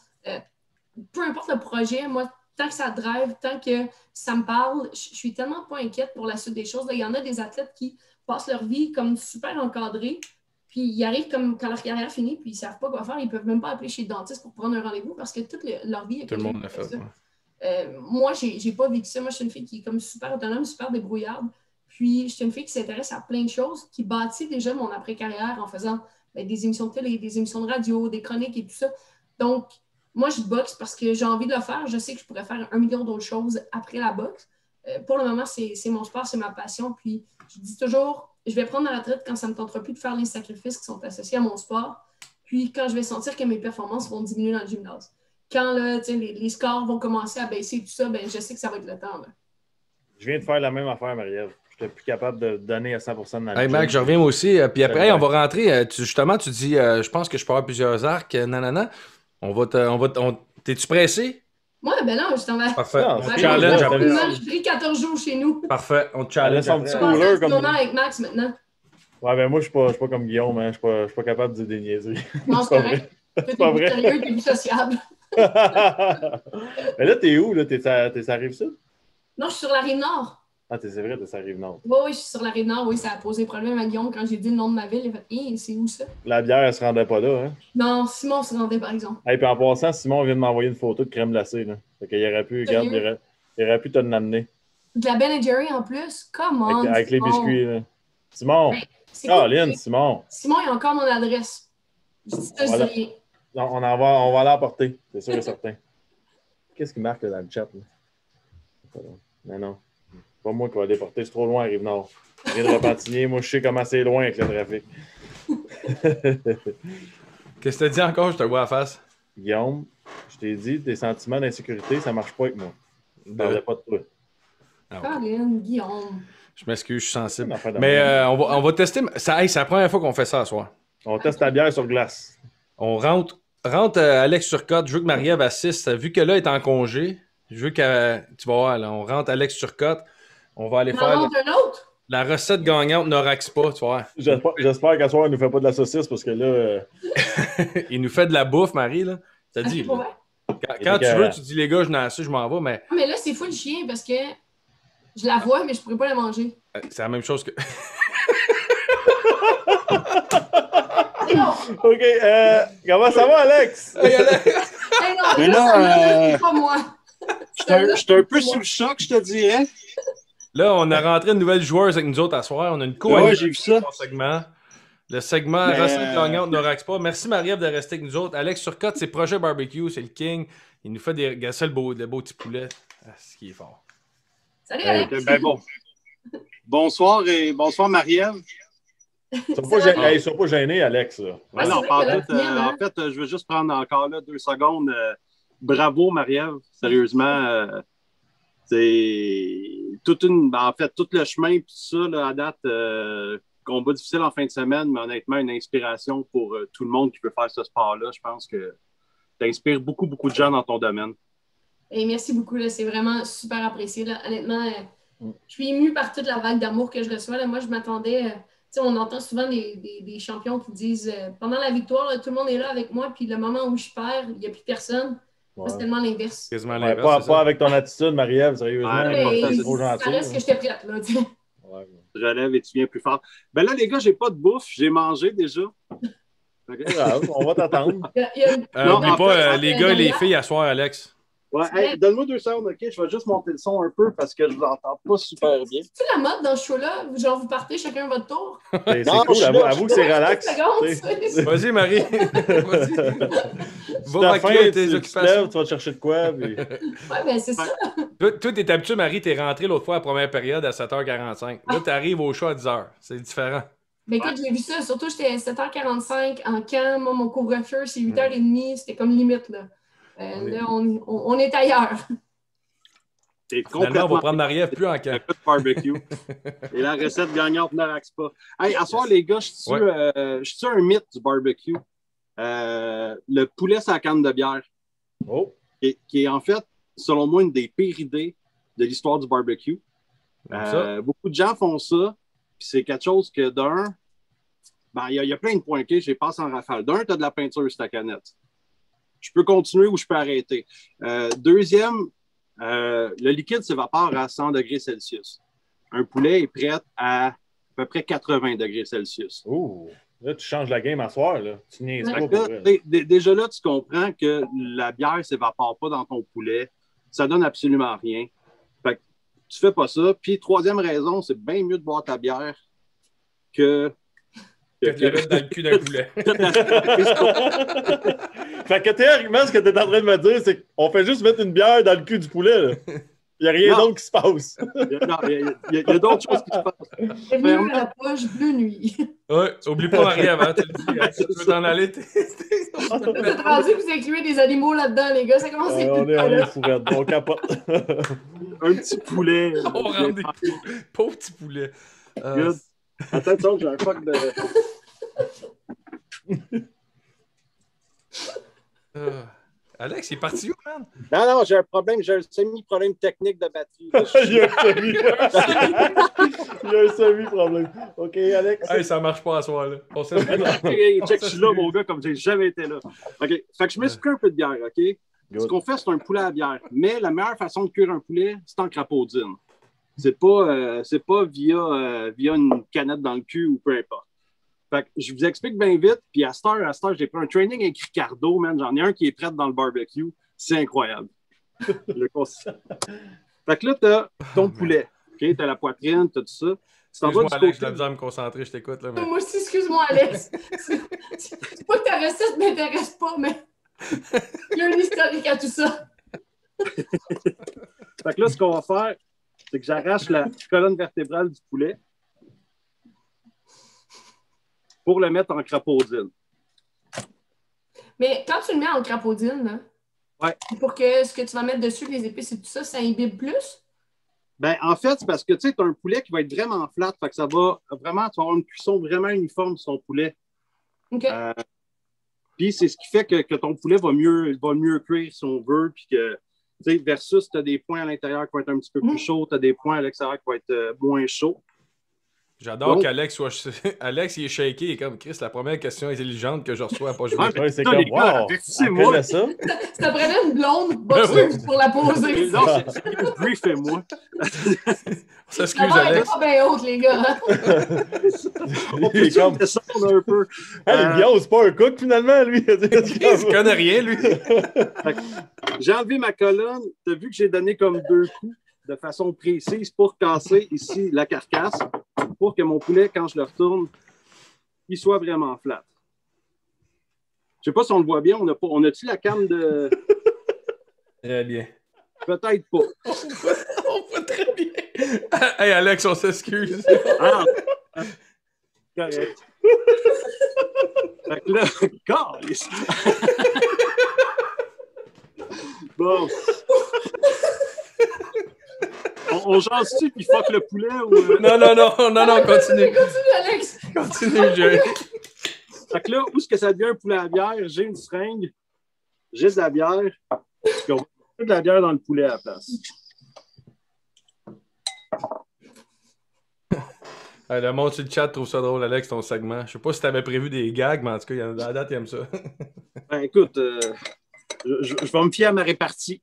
peu importe le projet, moi, tant que ça drive, tant que ça me parle, je suis tellement pas inquiète pour la suite des choses. Là, il y en a des athlètes qui passent leur vie comme super encadrés, puis ils arrivent comme quand leur carrière finit, puis ils savent pas quoi faire. Ils peuvent même pas appeler chez le dentiste pour prendre un rendez-vous parce que toute leur vie... Tout le monde l'a fait, ça. Moi, j'ai pas vécu ça. Moi, je suis une fille qui est comme super autonome, super débrouillarde. Puis, je suis une fille qui s'intéresse à plein de choses, qui bâtit déjà mon après-carrière en faisant des émissions de télé, des émissions de radio, des chroniques et tout ça. Donc, moi, je boxe parce que j'ai envie de le faire. Je sais que je pourrais faire 1 million d'autres choses après la boxe. Pour le moment, c'est mon sport, c'est ma passion. Puis, je dis toujours, je vais prendre ma retraite quand ça ne me tentera plus de faire les sacrifices qui sont associés à mon sport. Puis, quand je vais sentir que mes performances vont diminuer dans le gymnase. Quand là, les scores vont commencer à baisser et tout ça, ben, je sais que ça va être le temps. Là. Je viens de faire la même affaire, Marie-Ève. Je n'étais plus capable de donner à 100% de ma vie. Hey, Mac, je reviens aussi. Puis après, on va rentrer. Justement, tu dis, je pense que je peux avoir plusieurs arcs. Nanana. T'es-tu pressé? Ouais, ben non, je t'en vais. Parfait. Non, on challenge. J'ai pris 14 jours chez nous. Parfait. On te challenge. Je suis avec Max maintenant. Ouais, ben moi, je suis pas comme Guillaume. Hein. Je suis pas capable de dire des niaiseries. Non, c'est correct. C'est pas vrai. Sérieux, t'es plus sociable. Mais là, t'es où? Là? T'es à Rive-Sud? Non, je suis sur la Rive-Nord. Ah, c'est vrai, t'es à Rive-Nord. Oui, je suis sur la Rive-Nord. Oui, ça a posé problème à Guillaume quand j'ai dit le nom de ma ville. Il a fait « c'est où ça? » La bière, elle se rendait pas là, hein? Non, Simon se rendait, par exemple. Et puis en passant, Simon vient de m'envoyer une photo de crème glacée, là. Fait qu'il aurait pu, regarde, il aurait pu te l'amener. De la Ben & Jerry en plus? Comment? Avec les biscuits, là. Simon! Lynn, Simon! Simon, il a encore mon adresse. Je dis ça, je dis rien. On va aller apporter, c'est sûr et certain. Qu'est-ce qui marque là, dans le chat? Là? Non. Pas moi qui va déporter, c'est trop loin à Rive-Nord. Je viens de Repentigny, moi je sais comment c'est loin avec le trafic. Qu'est-ce que tu as dit encore? Je te vois à face. Guillaume, je t'ai dit, tes sentiments d'insécurité, ça marche pas avec moi. Je ne parlais pas de toi. Colin, Guillaume. Je m'excuse, je suis sensible. Mais on va tester. C'est la première fois qu'on fait ça ce soir. On teste la bière sur glace. On rentre Alex Turcotte. Je veux que Marie-Ève assiste. Vu que là, elle est en congé, je veux que tu vas voir, là, on rentre Alex Turcotte. On va aller faire la recette gagnante Noraxpa, tu vois. J'espère qu'à soir, il ne nous fait pas de la saucisse parce que là... Il nous fait de la bouffe, Marie, là. T'as dit, là. Quand tu veux, tu dis, les gars, je n'ai assez, je m'en vais, mais... Mais là, c'est fou le chien parce que je la vois, mais je pourrais pas la manger. C'est la même chose que... OK, comment ça va, Alex? Mais là, c'est pas moi. Je suis un peu sous le choc, je te dirais. Là, on a rentré une nouvelle joueuse avec nous autres à soir. On a une ouais, j'ai vu ça. Segment. Le segment recette gagnante Noraxpa. Merci Marie-Ève de rester avec nous autres. Alex Turcotte, c'est Projet Barbecue, c'est le king. Il nous fait des le beau petit poulet. Ah, ce qui est fort. Salut Alex. Ben bon. Bonsoir Marie-Ève. Sois pas gêné, Alex. Là. Ouais, non, en fait, je veux juste prendre encore là 2 secondes. Bravo, Marie-Ève. Sérieusement, c'est en fait, tout le chemin, puis ça, là, à date, combat difficile en fin de semaine, mais honnêtement, une inspiration pour tout le monde qui veut faire ce sport-là. Je pense que tu inspires beaucoup, beaucoup de gens dans ton domaine. Et merci beaucoup, là, c'est vraiment super apprécié. Là. Honnêtement, je suis émue par toute la vague d'amour que je reçois. Là. Moi, je m'attendais... on entend souvent des champions qui disent pendant la victoire, là, tout le monde est là avec moi, puis le moment où je perds, il n'y a plus personne. Ouais. C'est tellement l'inverse. Quasiment l'inverse. Pas avec ton attitude, Marie-Ève, sérieusement. C'est trop gentil. Ça reste que j'étais prête. Là, ouais. Je relève et tu viens plus fort. Ben là, les gars, j'ai pas de bouffe. J'ai mangé déjà. On va t'attendre. N'oublie pas, les gars et les filles, à soir, Alex. Ouais, hey, donne-moi 2 secondes, OK? Je vais juste monter le son un peu parce que je vous entends pas super bien. C'est la mode dans ce show-là? Genre, vous partez chacun votre tour? C'est cool, avoue que c'est relax. Vas-y, Marie. Vas-y. Va vaquer tes occupations. Tu vas te chercher de quoi? Puis... Ouais, ben c'est ça. Toi, t'es habitué, Marie, t'es rentré l'autre fois à la première période à 7h45. Là, t'arrives au show à 10h. C'est différent. Ben écoute, j'ai vu ça. Surtout, j'étais à 7h45 en camp. Moi, mon couvre-feu, c'est 8h30. C'était comme limite, là. Là, on est ailleurs. Finalement, on va prendre Marie-Ève plus en camp. Barbecue. Et la recette gagnante n'arrache pas. Hey, à soir, les gars, je suis un mythe du barbecue. Le poulet sur la canne de bière. Oh. Qui est en fait, selon moi, une des pires idées de l'histoire du barbecue. Beaucoup de gens font ça. Puis c'est quelque chose que d'un, il y a plein de points clés, je les passe en rafale. D'un, tu as de la peinture sur ta canette. Je peux continuer ou je peux arrêter. Deuxième, le liquide s'évapore à 100 degrés Celsius. Un poulet est prêt à peu près 80 degrés Celsius. Oh, là, tu changes la game à soir. Là. Tu niaises pas. Déjà là, tu comprends que la bière ne s'évapore pas dans ton poulet. Ça donne absolument rien. Fait que tu fais pas ça. Puis, troisième raison, c'est bien mieux de boire ta bière que... Que tu la mettes dans le cul d'un poulet. Fait que théoriquement, ce que tu es en train de me dire, c'est qu'on fait juste mettre une bière dans le cul du poulet. Il n'y a rien d'autre qui se passe. Il y a d'autres choses qui se passent. C'est mieux la poche bleue nuit. Ouais, oublie pas Marie avant, tu le dis. Tu peux t'en aller. Vous êtes rendu que vous incluez des animaux là-dedans, les gars. Ça commence à être on est fourrette, on capote. Un petit poulet. On rentre des pauvres petits poulets. Attends, j'ai un fuck de... Alex, il est parti où, man? Non, j'ai un problème, j'ai un semi-problème technique de batterie. Il y a un semi-problème. OK, Alex? Hey, ça marche pas à soir, là. On s'est check, je suis là, mon gars, comme j'ai jamais été là. OK, fait que je me suis pris un peu de bière, OK? Good. Ce qu'on fait, c'est un poulet à bière. Mais la meilleure façon de cuire un poulet, c'est en crapaudine. C'est pas via une canette dans le cul ou peu importe. Fait que je vous explique bien vite, puis à cette heure, j'ai pris un training avec Ricardo, man. J'en ai un qui est prêt dans le barbecue. C'est incroyable. Fait que là, t'as ton poulet. OK? T'as la poitrine, t'as tout ça. Tu t'en vas du Alex, côté... j'ai besoin de me concentrer, je t'écoute. Là, mais... Moi aussi, excuse-moi, Alex. C'est pas que ta recette m'intéresse pas, mais il y a un historique à tout ça. Fait que là, ce qu'on va faire, c'est que j'arrache la colonne vertébrale du poulet pour le mettre en crapaudine. Mais quand tu le mets en crapaudine, là, ouais. Pour que ce que tu vas mettre dessus, les épices et tout ça, ça imbibe plus? Ben, en fait, c'est parce que tu as un poulet qui va être vraiment flat. Fait que ça va vraiment, tu vas avoir une cuisson vraiment uniforme sur ton poulet. OK. Puis c'est ce qui fait que ton poulet va mieux cuire si on veut. Puis que, tu sais, versus, tu as des points à l'intérieur qui vont être un petit peu plus chauds, tu as des points à l'extérieur qui vont être moins chauds. J'adore qu'Alex soit. Alex, il est shaké. Il est comme Chris, la première question intelligente que je reçois à pas jouer. Ouais, c'est comme, wow, c'est moi. Ça prenait une blonde boxeuse pour la poser. Non, briefez-moi. On s'excuse, Alex. C'est pas bien haute, les gars. On peut descendre un peu. Guillaume, c'est pas un cook, finalement, lui. Il connaît rien, lui. J'ai enlevé ma colonne. Tu as vu que j'ai donné comme 2 coups de façon précise pour casser ici la carcasse, pour que mon poulet, quand je le retourne, il soit vraiment flat. Je sais pas si on le voit bien. On a-tu la cam de... Très bien. Peut-être pas. On voit très bien. Hey, Alex, on s'excuse. correct. Fait que là, calisse. Bon. On jase-tu puis fuck le poulet ou... Non, continue. Continue, Alex. Continue, Jerry. Fait que là, où est-ce que ça devient un poulet à bière? J'ai une seringue, j'ai de la bière, puis on va mettre de la bière dans le poulet à la place. Le monde sur le chat trouve ça drôle, Alex, ton segment. Je sais pas si t'avais prévu des gags, mais en tout cas, à la date, il aime ça. Ben écoute, je vais me fier à ma répartie.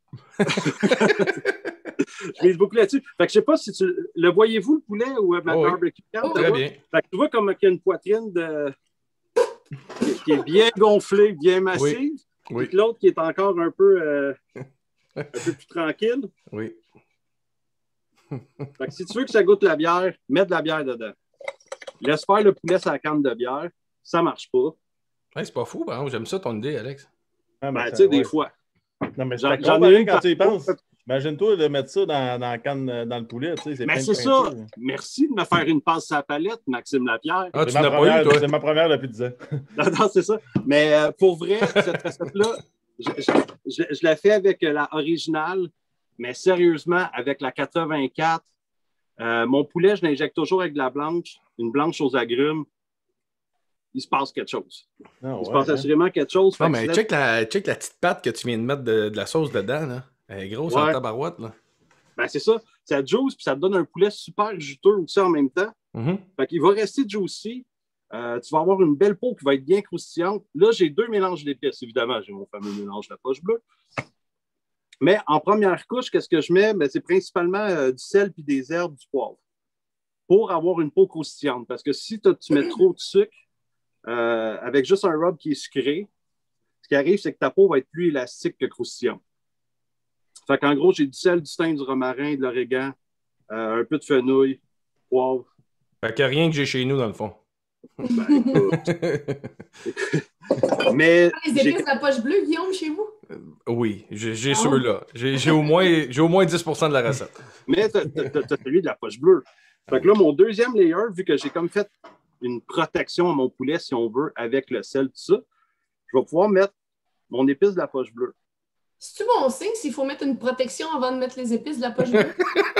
Je mise beaucoup là-dessus. Fait que je sais pas si tu... Le voyez-vous, le poulet, ou ma barbecue? Très bien. Fait que tu vois comme qu'il y a une poitrine qui est bien gonflée, bien massive. Oui. Et l'autre qui est encore un peu plus tranquille. Oui. Fait que si tu veux que ça goûte la bière, mets de la bière dedans. Laisse faire le poulet sur la canne de bière. Ça marche pas. Hey, c'est pas fou, ben, j'aime ça ton idée, Alex. Ah, ben, tu sais, des fois. Non, mais j'en ai une quand tu y penses. Imagine-toi de mettre ça dans la canne, dans le poulet. Tu sais, mais c'est ça. Merci de me faire une passe à la palette, Maxime Lapierre. Ah, tu n'as pas eu, toi? C'est ma première depuis 10 ans. Non, c'est ça. Mais pour vrai, cette recette-là, je la fais avec la originale, mais sérieusement, avec la 84. Mon poulet, je l'injecte toujours avec de la blanche, une blanche aux agrumes. Il se passe quelque chose. Il se passe assurément quelque chose. Non, mais check la petite pâte que tu viens de mettre de la sauce dedans, là. Elle est grosse en tabarouette, là. Ben, c'est ça. Ça juice, puis ça te donne un poulet super juteux aussi en même temps. Fait qu'il va rester juicy. Tu vas avoir une belle peau qui va être bien croustillante. Là, j'ai 2 mélanges d'épices, évidemment. J'ai mon fameux mélange de la poche bleue. Mais en première couche, qu'est-ce que je mets? Ben, c'est principalement du sel puis des herbes, du poivre. Pour avoir une peau croustillante. Parce que si tu mets trop de sucre, avec juste un rub qui est sucré, ce qui arrive, c'est que ta peau va être plus élastique que croustillante. Fait qu'en gros, j'ai du sel, du thym, du romarin, de l'origan, un peu de fenouil, poivre. Fait qu'il n'y a rien que j'ai chez nous, dans le fond. Ben, mais les épices de la poche bleue, Guillaume, chez vous? Oui, j'ai ceux-là. J'ai au moins 10% de la recette. Mais tu as celui de la poche bleue. Fait que là, mon deuxième layer, vu que j'ai comme fait une protection à mon poulet, si on veut, avec le sel, tout ça, je vais pouvoir mettre mon épice de la poche bleue. C'est-tu bon signe s'il faut mettre une protection avant de mettre les épices de la poche bleue?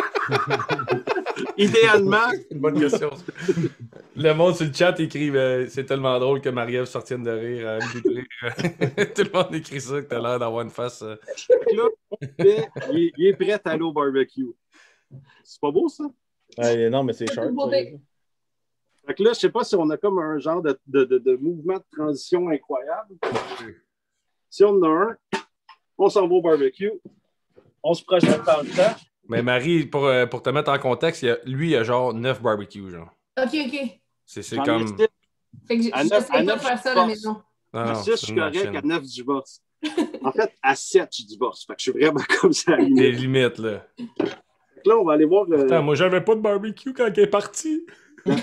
Idéalement. Une bonne question. Le monde sur le chat écrit c'est tellement drôle que Marie-Ève sortienne de rire. Tout le monde écrit ça, que tu as l'air d'avoir une face. Là, il est prêt à aller au barbecue. C'est pas beau, ça? Non, mais c'est sharp. Fait que là, je sais pas si on a comme un genre de mouvement de transition incroyable. Si on en a un, on s'en va au barbecue. On se projette dans le temps. Mais Marie, pour te mettre en contexte, lui, il a genre 9 barbecues, genre. OK. C'est comme... Fait que j'essaie pas de faire ça à la maison. À 6, je suis correct. À 9, je divorce. En fait, à 7, je divorce. Fait que je suis vraiment comme ça à la limite. Des limites, là. Fait que là, on va aller voir... Attends, moi, j'avais pas de barbecue quand il est parti. Donc,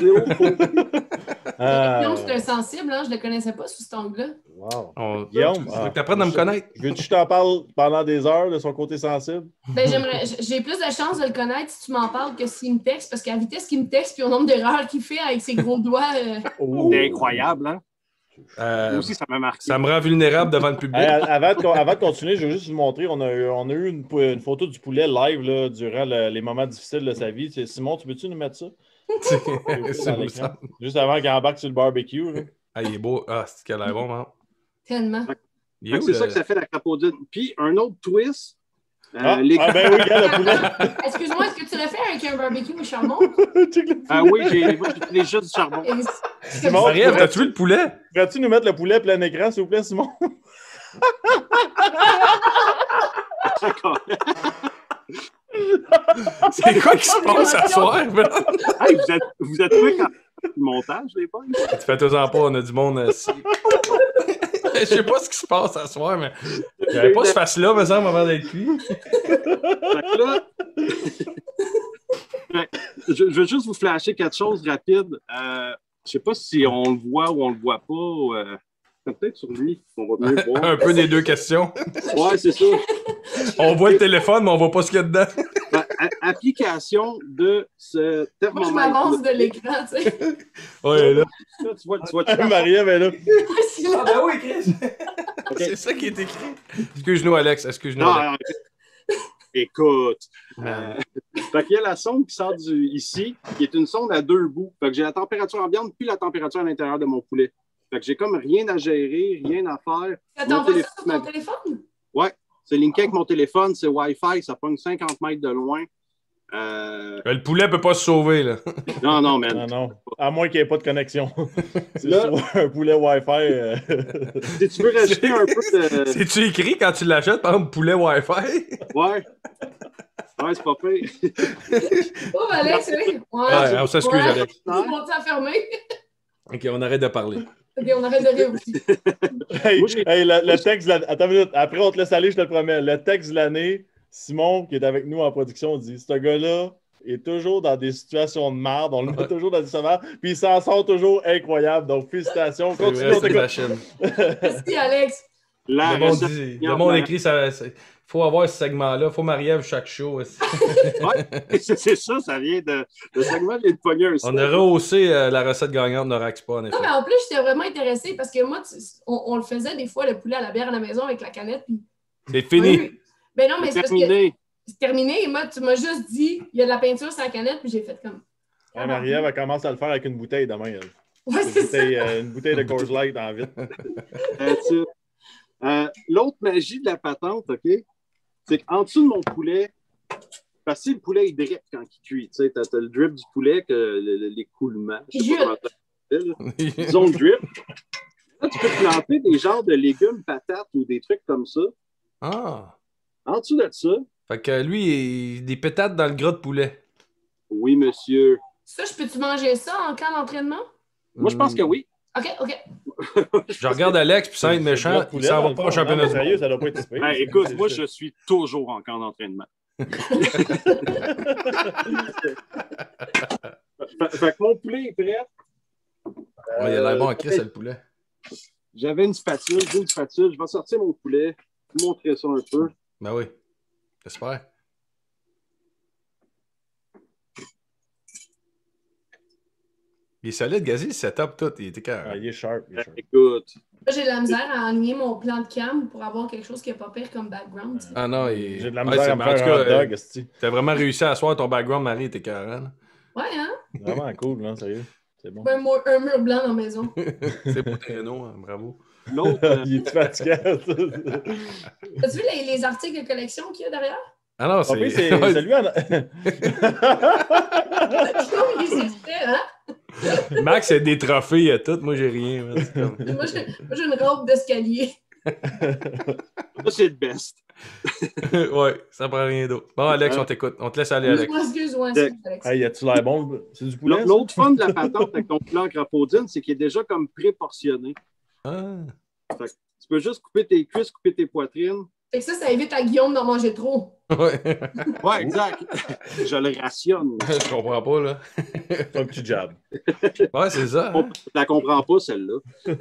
c'est un sensible, hein? Je le connaissais pas sous cet angle-là. Wow. Guillaume, tu apprennes à me connaître. Veux-tu que je t'en parle pendant des heures de son côté sensible? Ben, j'ai plus de chance de le connaître si tu m'en parles que s'il me texte, parce qu'à la vitesse qu'il me texte, puis au nombre d'erreurs qu'il fait avec ses gros doigts. C'est incroyable, hein? Moi aussi, ça m'a marqué. Ça me rend vulnérable devant le public. Avant de continuer, je veux juste vous montrer, on a eu une photo du poulet live là, durant les moments difficiles de sa vie. Simon, tu peux-tu nous mettre ça? Juste avant qu'il embarque sur le barbecue. Là. Ah, il est beau. Ah, c'est qu'il a l'air bon, man. Tellement. C'est ça que ça fait la crapaudine. Puis, un autre twist. Ben oui, regarde le poulet. Excuse-moi, est-ce que tu l'as fait avec un barbecue au charbon? Oui, j'ai juste du charbon. Simon, Marie-Ève, t'as tué le poulet? Pourrais-tu nous mettre le poulet plein écran, s'il vous plaît, Simon? D'accord. C'est quoi qui se passe à soir? Hey, vous êtes quick en montage, les boys? Tu fais-toi-en pas, on a du monde assis. Je sais pas ce qui se passe à soir, mais il n'y avait pas ce face-là, me semble, avant d'être cuit. Je veux juste vous flasher quelque chose rapide. Je sais pas si on le voit ou on le voit pas. Peut-être sur lui, on va mieux voir. Un peu des deux questions. Ouais, c'est ça. On voit le téléphone, mais on voit pas ce qu'il y a dedans. l'application de ce thermomètre. Moi, je m'avance de l'écran, tu sais. Ouais, là. Là, tu vois, Marie-Ève est là. Ah, ben oui, Chris. C'est ça qui est écrit. Excuse-nous, Alex. Excuse-nous, Alex. Écoute. Fait qu'il y a la sonde qui sort ici, qui est une sonde à 2 bouts. Fait que j'ai la température ambiante puis la température à l'intérieur de mon poulet. Fait que j'ai comme rien à gérer, rien à faire. T'envoies ça sur ton téléphone? Ouais. C'est linké avec mon téléphone, c'est Wi-Fi, ça pogne 50 mètres de loin. Le poulet peut pas se sauver, là. Non, man. Non. À moins qu'il n'y ait pas de connexion. C'est là, un poulet Wi-Fi. Si tu veux rajouter un peu de... C'est-tu écrit quand tu l'achètes, par exemple, poulet Wi-Fi? Ouais. Ouais, c'est pas fait. Oh, Alex, oui. Ouais, on s'excuse, Alex. Mon temps fermé. OK, on arrête de parler. OK, on arrête de rire aussi. Le texte... Attends une minute. Après, on te laisse aller, je te le promets. Le texte de l'année... Simon, qui est avec nous en production, dit « Ce gars-là est toujours dans des situations de merde. On le met toujours dans des situations de merde. Puis il s'en sort toujours incroyable. Donc, félicitations. Continue, on t'écoute. Merci, Alex. Le monde écrit ça. Il faut avoir ce segment-là. Il faut Marie-Ève chaque show. Ouais, c'est ça. Ça vient de... Le segment vient de pogner un On a rehaussé la recette gagnante de Raxpa, en effet. Non, mais en plus, j'étais vraiment intéressée parce que moi, on le faisait des fois, le poulet à la bière à la maison avec la canette. Puis... C'est fini. Ben non, mais c'est terminé. Parce que c'est terminé. Et moi, tu m'as juste dit, il y a de la peinture sur la canette, puis j'ai fait comme. Ouais, Marie-Ève, elle commence à le faire avec une bouteille demain. Elle. Ouais, c'est ça. Une bouteille de Coors Light en vite. L'autre magie de la patente, OK, c'est qu'en dessous de mon poulet, parce que le poulet, il drip quand il cuit. Tu sais, t'as le drip du poulet, que l'écoulement. Je sais pas comment disons le drip. Là, tu peux planter des genres de légumes, patates ou des trucs comme ça. Ah! En dessous de ça. Fait que lui, des pétates dans le gras de poulet. Oui, monsieur. Ça, je peux-tu manger ça en camp d'entraînement? Moi, je pense que oui. OK. Je regarde Alex, puis sans être méchant, il s'en va pas au championnat du monde. Ça doit pas être super. Ben, écoute, moi, je suis toujours en camp d'entraînement. Fait que mon poulet est prêt. Ouais, il a l'air bon en crise, le poulet. J'avais une spatule, j'ai une spatule. Je vais sortir mon poulet, vous montrer ça un peu. Ben oui, j'espère. Il est solide, Gazi, le setup, tout. Il était carré. Il est sharp. Écoute. Moi, j'ai de la misère à aligner mon plan de cam pour avoir quelque chose qui n'est pas pire comme background. T'sais. Ah non, j'ai de la misère à me faire un hot dog. T'as vraiment réussi à asseoir ton background, Marie, t'es carré. Ouais, hein? Vraiment cool, là, sérieux. C'est bon. Un mur blanc dans la maison. C'est pour tes Renault, hein, bravo. L'autre. Il est fatiguant. As-tu vu les articles de collection qu'il y a derrière? Ah non, c'est... c'est lui en... Max a des trophées, il a tout. Moi, j'ai rien. Moi, j'ai une robe d'escalier. Ça, c'est le best. Ouais, ça prend rien d'autre. Bon, Alex, on t'écoute. On te laisse aller, Alex. Excuse-moi, Alex. Hey, as-tu l'air bon? C'est du poulet? L'autre fun de la patente avec ton poulet en crapaudine, c'est qu'il est déjà comme préportionné. Ah. Fait que tu peux juste couper tes cuisses, couper tes poitrines. Fait que ça évite à Guillaume d'en manger trop. Ouais, exact. Je le rationne. Je comprends pas, là. Un petit jab. Ouais, c'est ça. Hein? Je la comprends pas, celle-là.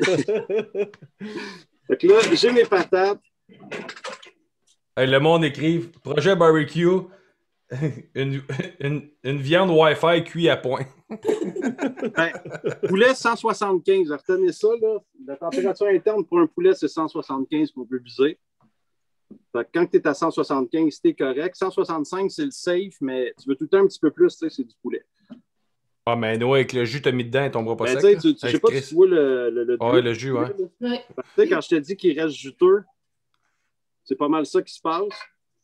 Fait que là, j'ai mes patates. Hey, le monde écrive projet barbecue, une viande Wi-Fi cuite à point. Ben, poulet 175, retenez ça, là. La température interne pour un poulet, c'est 175 pour peut viser. Fait que quand tu es à 175, c'est correct. 165, c'est le safe, mais tu veux tout le temps un petit peu plus, tu sais, c'est du poulet. Ah, mais non, avec le jus que tu as mis dedans, il tombera pas Ben, sec. je sais pas si tu vois le ouais, le jus, ouais. Ouais. Tu sais, quand je te dis qu'il reste juteux, c'est pas mal ça qui se passe.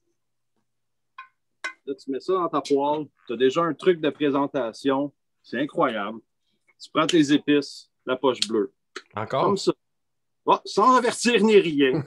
Là, tu mets ça dans ta poêle. Tu as déjà un truc de présentation. C'est incroyable. Tu prends tes épices, la poche bleue. Encore? Comme ça. Oh, sans avertir ni rien.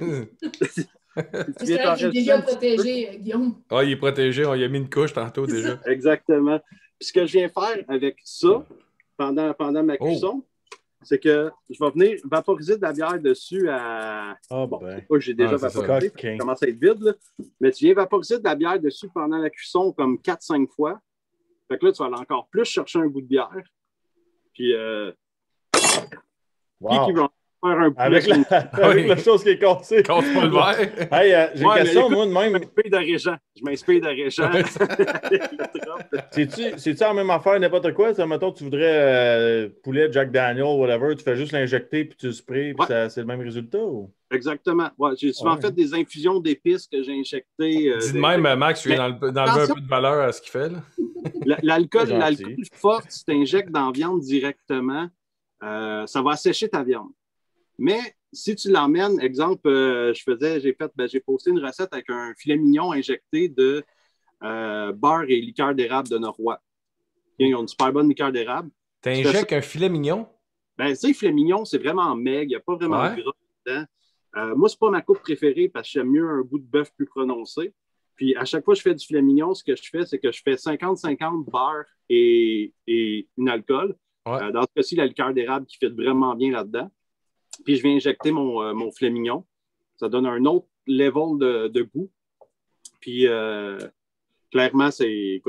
C'est vrai qu'il est déjà protégé, Guillaume. Ah, il est protégé. On y a mis une couche tantôt déjà. Exactement. Puis ce que je viens faire avec ça, pendant ma cuisson, c'est que je vais venir vaporiser de la bière dessus à... j'ai déjà vaporisé. Ça commence à être vide, là. Mais tu viens vaporiser de la bière dessus pendant la cuisson comme 4-5 fois. Fait que là, tu vas aller encore plus chercher un goût de bière. Puis... Wow. faire un poulet. Avec la chose qui est cassée. Casse pas le verre. Hey, j'ai une question, moi, de même. Je m'inspire de Régent. C'est-tu la même affaire, n'importe quoi? Mettons, tu voudrais poulet Jack Daniel, whatever, tu fais juste l'injecter puis tu le sprays, puis c'est le même résultat? Ou? Exactement. Ouais, j'ai souvent fait des infusions d'épices que j'ai injectées. Dis de même, Max, tu viens d'enlever un peu de valeur à ce qu'il fait. L'alcool fort, si tu injectes dans la viande directement, ça va assécher ta viande. Mais si tu l'emmènes, exemple, j'ai posté une recette avec un filet mignon injecté de beurre et liqueur d'érable de Norrois. Ils ont une super bonne liqueur d'érable. Tu injectes un filet mignon? Ben, tu sais, filet mignon, c'est vraiment maigre. Il n'y a pas vraiment de gras dedans. Moi, c'est pas ma coupe préférée parce que j'aime mieux un goût de bœuf plus prononcé. Puis, à chaque fois que je fais du filet mignon, ce que je fais, c'est que je fais 50-50 beurre et une alcool. Ouais. Dans ce cas-ci, la liqueur d'érable qui fait vraiment bien là-dedans. Puis, je viens injecter mon filet mignon. Ça donne un autre level de goût. Puis, clairement, c'est...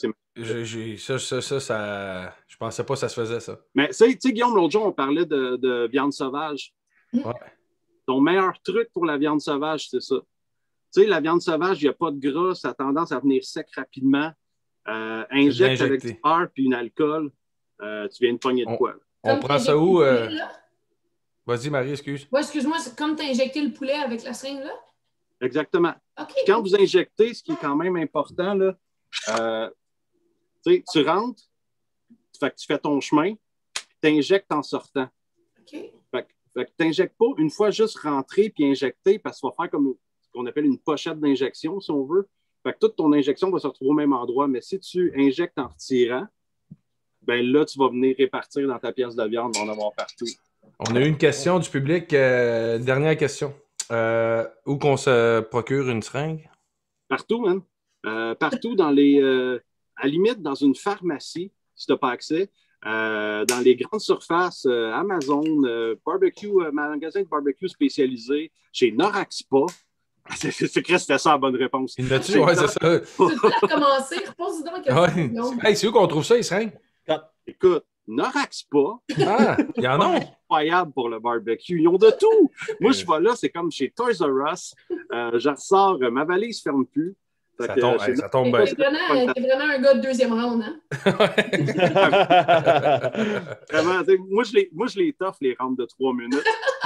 Je pensais pas que ça se faisait, ça. Mais, tu sais, Guillaume, l'autre jour, on parlait de viande sauvage. Ouais. Ton meilleur truc pour la viande sauvage, c'est ça. Tu sais, la viande sauvage, il n'y a pas de gras, ça a tendance à venir sec rapidement. Injecte avec du beurre puis une alcool, tu viens de pogner de quoi. On prend ça où? Vas-y, Marie, excuse. Ouais, excuse-moi, c'est comme tu as injecté le poulet avec la seringue, là? Exactement. Okay. Quand vous injectez, ce qui est quand même important, là, tu rentres, fait que tu fais ton chemin, tu injectes en sortant. OK. Fait que tu n'injectes pas une fois juste rentré puis injecté, parce que tu vas faire comme ce qu'on appelle une pochette d'injection, si on veut. Fait que toute ton injection va se retrouver au même endroit. Mais si tu injectes en retirant, ben là, tu vas venir répartir dans ta pièce de viande, on va en avoir partout. On a eu une question du public. Dernière question. Où qu'on se procure une seringue? Partout, man. Partout dans les... à la limite, dans une pharmacie, si tu n'as pas accès. Dans les grandes surfaces, Amazon, magasin de barbecue spécialisé, chez Noraxpa. C'était ça la bonne réponse. Il l'a tué, ouais, c'est ça. Tu peux recommencer, repose donc question. Hey, c'est où qu'on trouve ça, les seringues? Écoute, Noraxpa, il y en a. Incroyable pour le barbecue. Ils ont de tout. Moi, je vais là, c'est comme chez Toys R Us. Je ressors, ma valise ne ferme plus. Ça tombe bien. T'es vraiment un gars de deuxième round, hein? Vraiment, moi, je les toffe les rounds de 3 minutes.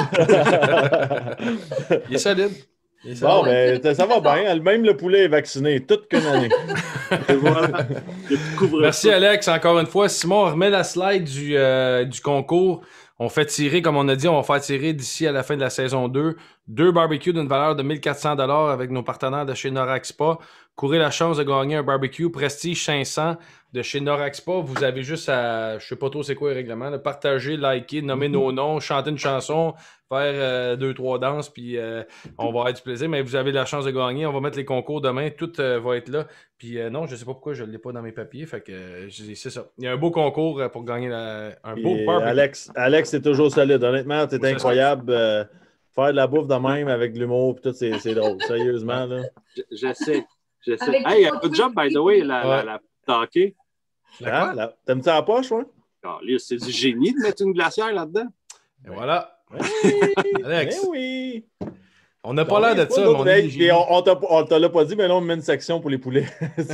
Il est solide. Bon, ben, ça va bien. Même le poulet est vacciné toute qu'une année. Voilà. Merci, Alex, encore une fois. Simon, on remet la slide du concours. On fait tirer, comme on a dit, on va faire tirer d'ici à la fin de la saison 2, 2 barbecues d'une valeur de 1 400 $ avec nos partenaires de chez Noraxpa. Courez la chance de gagner un barbecue Prestige 500 de chez Noraxpa. Vous avez juste à, je sais pas trop c'est quoi les règlements, là, partager, liker, nommer nos noms, chanter une chanson, faire 2-3 danses, puis on va avoir du plaisir. Mais vous avez la chance de gagner. On va mettre les concours demain. Tout va être là. Puis non, je sais pas pourquoi je ne l'ai pas dans mes papiers. Fait que c'est ça. Il y a un beau concours pour gagner un beau barbecue. Alex, c'est toujours solide. Honnêtement, t'es incroyable. Faire de la bouffe de même avec de l'humour, puis tout, c'est drôle. Sérieusement, là. J'essaie. Hey, good job, by the way, la hockey. T'aimes-tu la poche, ouais? C'est du génie de mettre une glacière là-dedans. Et voilà. Alex. Mais oui. On n'a pas l'air de ça, mon on te l'a pas dit, mais là, on met une section pour les poulets.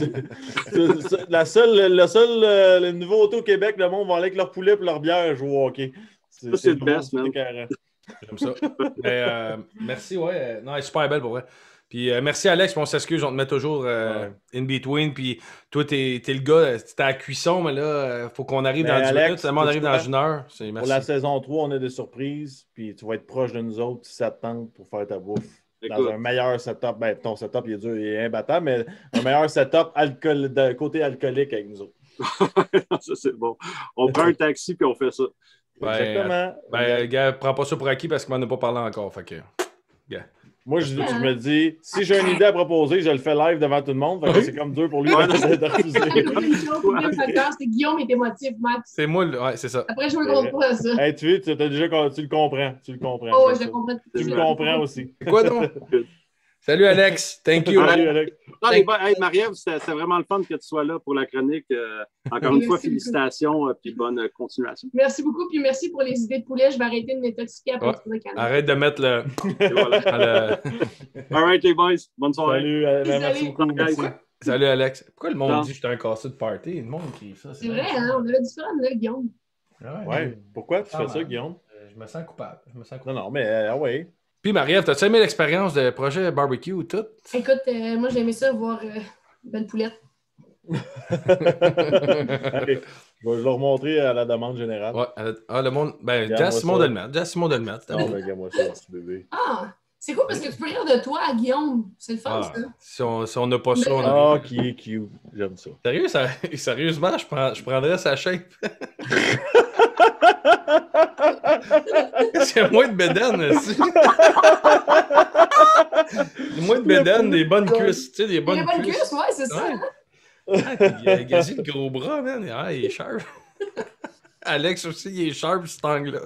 Le nouveau auto-Québec, le monde va aller avec leur poulet et leur bière jouer au hockey. C'est le best, man. J'aime ça. Mais, merci, ouais. Non, elle est super belle pour vrai. Puis merci Alex, on s'excuse, on te met toujours in between. Puis toi, t'es le gars, t'es à la cuisson, mais là, faut qu'on arrive dans 10 minutes. Seulement on arrive dans 1 heure. Pour la saison 3, on a des surprises. Puis tu vas être proche de nous autres si ça te tente pour faire ta bouffe. Dans un meilleur setup. Ben, ton setup, il est dur, il est imbattable, mais un meilleur setup côté alcoolique avec nous autres. Ça, c'est bon. On prend un taxi puis on fait ça. Exactement. Gars, prends pas ça pour acquis parce qu'il m'en a pas parlé encore. Fait que, gars. Moi, je me dis, si j'ai une idée à proposer, je le fais live devant tout le monde. Fait que c'est comme 2 pour lui de refuser. C'est Guillaume et émotif, Max. C'est moi, ouais, c'est ça. Après, je me comprends pas ça. Hey, tu le comprends. Tu le comprends. Oh, je le comprends. Tu me comprends aussi. Quoi donc? Salut, Alex. Thank you. Salut, Alex. Hey, Marie-Ève, c'était vraiment le fun que tu sois là pour la chronique. Encore une fois, félicitations et bonne continuation. Merci beaucoup, puis merci pour les idées de poulet. Je vais arrêter de m'intoxiquer à partir de canne. Arrête de mettre le... All right, les boys. Bonne soirée. Salut, merci beaucoup. Merci. Salut, Alex. Pourquoi le monde dit que j'étais un casseux de party? Le monde qui ça. C'est vrai, hein? On avait du fun, là, Guillaume. Ouais. Pourquoi tu fais ça, Guillaume? Je me sens coupable. Non, mais ouais. Puis, Marie-Ève, t'as-tu aimé l'expérience de projet barbecue ou tout? Écoute, moi, j'ai aimé ça, voir belle poulette. Allez, je vais leur montrer à la demande générale. Ouais, le monde... Ben, déjà Simon de le mettre. Non, mais regarde-moi ça, petit bébé. Ah! C'est cool parce que tu peux rire de toi, Guillaume. C'est le fun, ça. Si on n'a pas ça, on a... Ah, qui est cute. J'aime ça. Sérieusement, je prendrais sa shape. C'est moins de bédaine, aussi. Moins de bédaine, des bonnes cuisses. Tu sais, des bonnes cuisses. Ouais, c'est ça. Il a gazé le gros bras, man. Ah, il est sharp. Alex aussi, il est sharp, cet angle-là.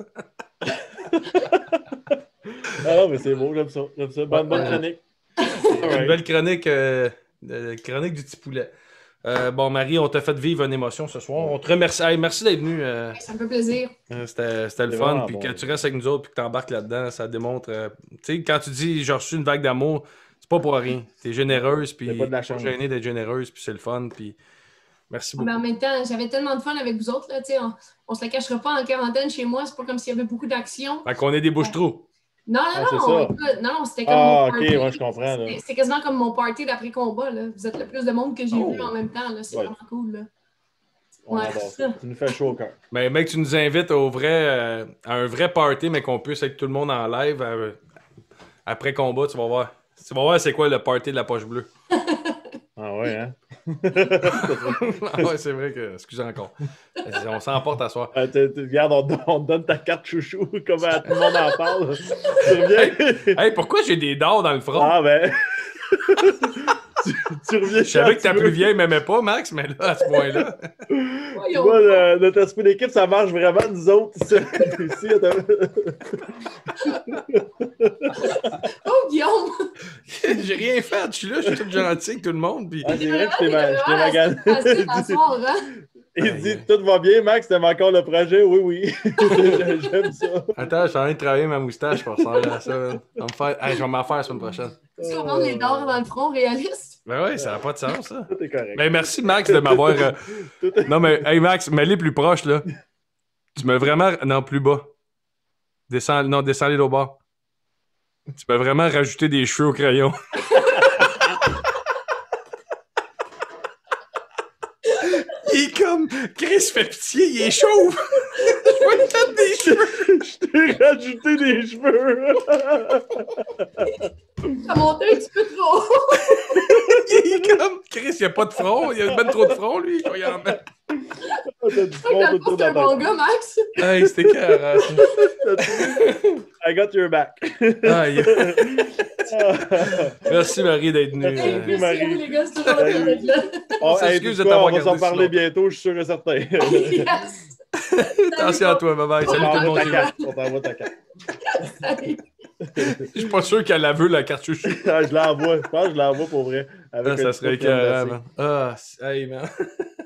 Ah, mais c'est beau, j'aime ça. Bonne chronique. Une belle chronique, chronique du petit poulet. Bon, Marie, on t'a fait vivre une émotion ce soir. On te remercie. Hey, merci d'être venu. Ça me fait plaisir. C'était le fun. Puis que tu restes avec nous autres puis que tu embarques là-dedans, ça démontre. Tu sais, quand tu dis j'ai reçu une vague d'amour, c'est pas pour rien. T'es généreuse. Puis pas gênée d'être généreuse. Puis c'est le fun. Puis merci beaucoup. Mais en même temps, j'avais tellement de fun avec vous autres. Là, on se la cachera pas en quarantaine chez moi. C'est pas comme s'il y avait beaucoup d'action. Fait qu'on est des bouches-trous. Non, c'était comme mon party. Ok, moi je comprends. C'est quasiment comme mon party d'après-combat. Vous êtes le plus de monde que j'ai vu en même temps. C'est vraiment cool. Là. Ouais, ça. Tu nous fais chaud au cœur. Mais mec, tu nous invites à un vrai party, mais qu'on puisse être tout le monde en live. Après combat, tu vas voir. Tu vas voir c'est quoi le party de la poche bleue. Ah ouais, hein? Ah ouais, c'est vrai que... Excusez encore. On s'emporte à soir. Regarde, on te donne ta carte chouchou, comme tout le monde en parle. Tu reviens? Hey, pourquoi j'ai des dards dans le front? Ah ben... tu reviens. Je savais que ta plus vieille m'aimait pas, Max, mais là, à ce point-là... Moi, notre esprit d'équipe, ça marche vraiment, nous autres. Ici, oh, Guillaume! J'ai rien fait, je suis là, je suis tout gentil avec tout le monde. Puis... Ah, c'est vrai que je t'ai magané. Il dit, tout va bien, Max, t'aimes encore le projet? Oui. J'aime ça. Attends, je suis en train de travailler ma moustache pour ressembler à ça. Je vais m'en faire la semaine prochaine. Tu vas prendre les dards dans le front, réaliste? Ben oui, ça n'a pas de sens, ça. Tout est correct. Ben merci, Max, de m'avoir... Non, mais, hey, Max, mets-les plus proches, là. Tu m'as vraiment... Non, plus bas. Descends-les au bas. Tu peux vraiment rajouter des cheveux au crayon. Il est comme... Chris fait pitié, il est chauve. Je vais te mettre des cheveux. Je t'ai rajouté des cheveux. T'as monté un petit peu trop. Il est comme... Chris, il n'y a pas de front. Il y a même trop de front, lui. Je vais y en mettre. T'as du front autour de la tête. C'est un bon gars, Max. Hey, c'était carré. I got your back. Merci, Marie, d'être venue. Merci, Marie. Les gars, c'est toujours le d'être là. On va s'en parler bientôt, je suis sûr et certain. Yes. Attention à toi, bye-bye. Salut tout le monde. On t'envoie ta carte. Salut. Je suis pas sûr qu'elle la veut, la carte chouchou. Je l'envoie. Je pense que je l'envoie pour vrai. Ça serait écœurant, man. Ah, hey, man.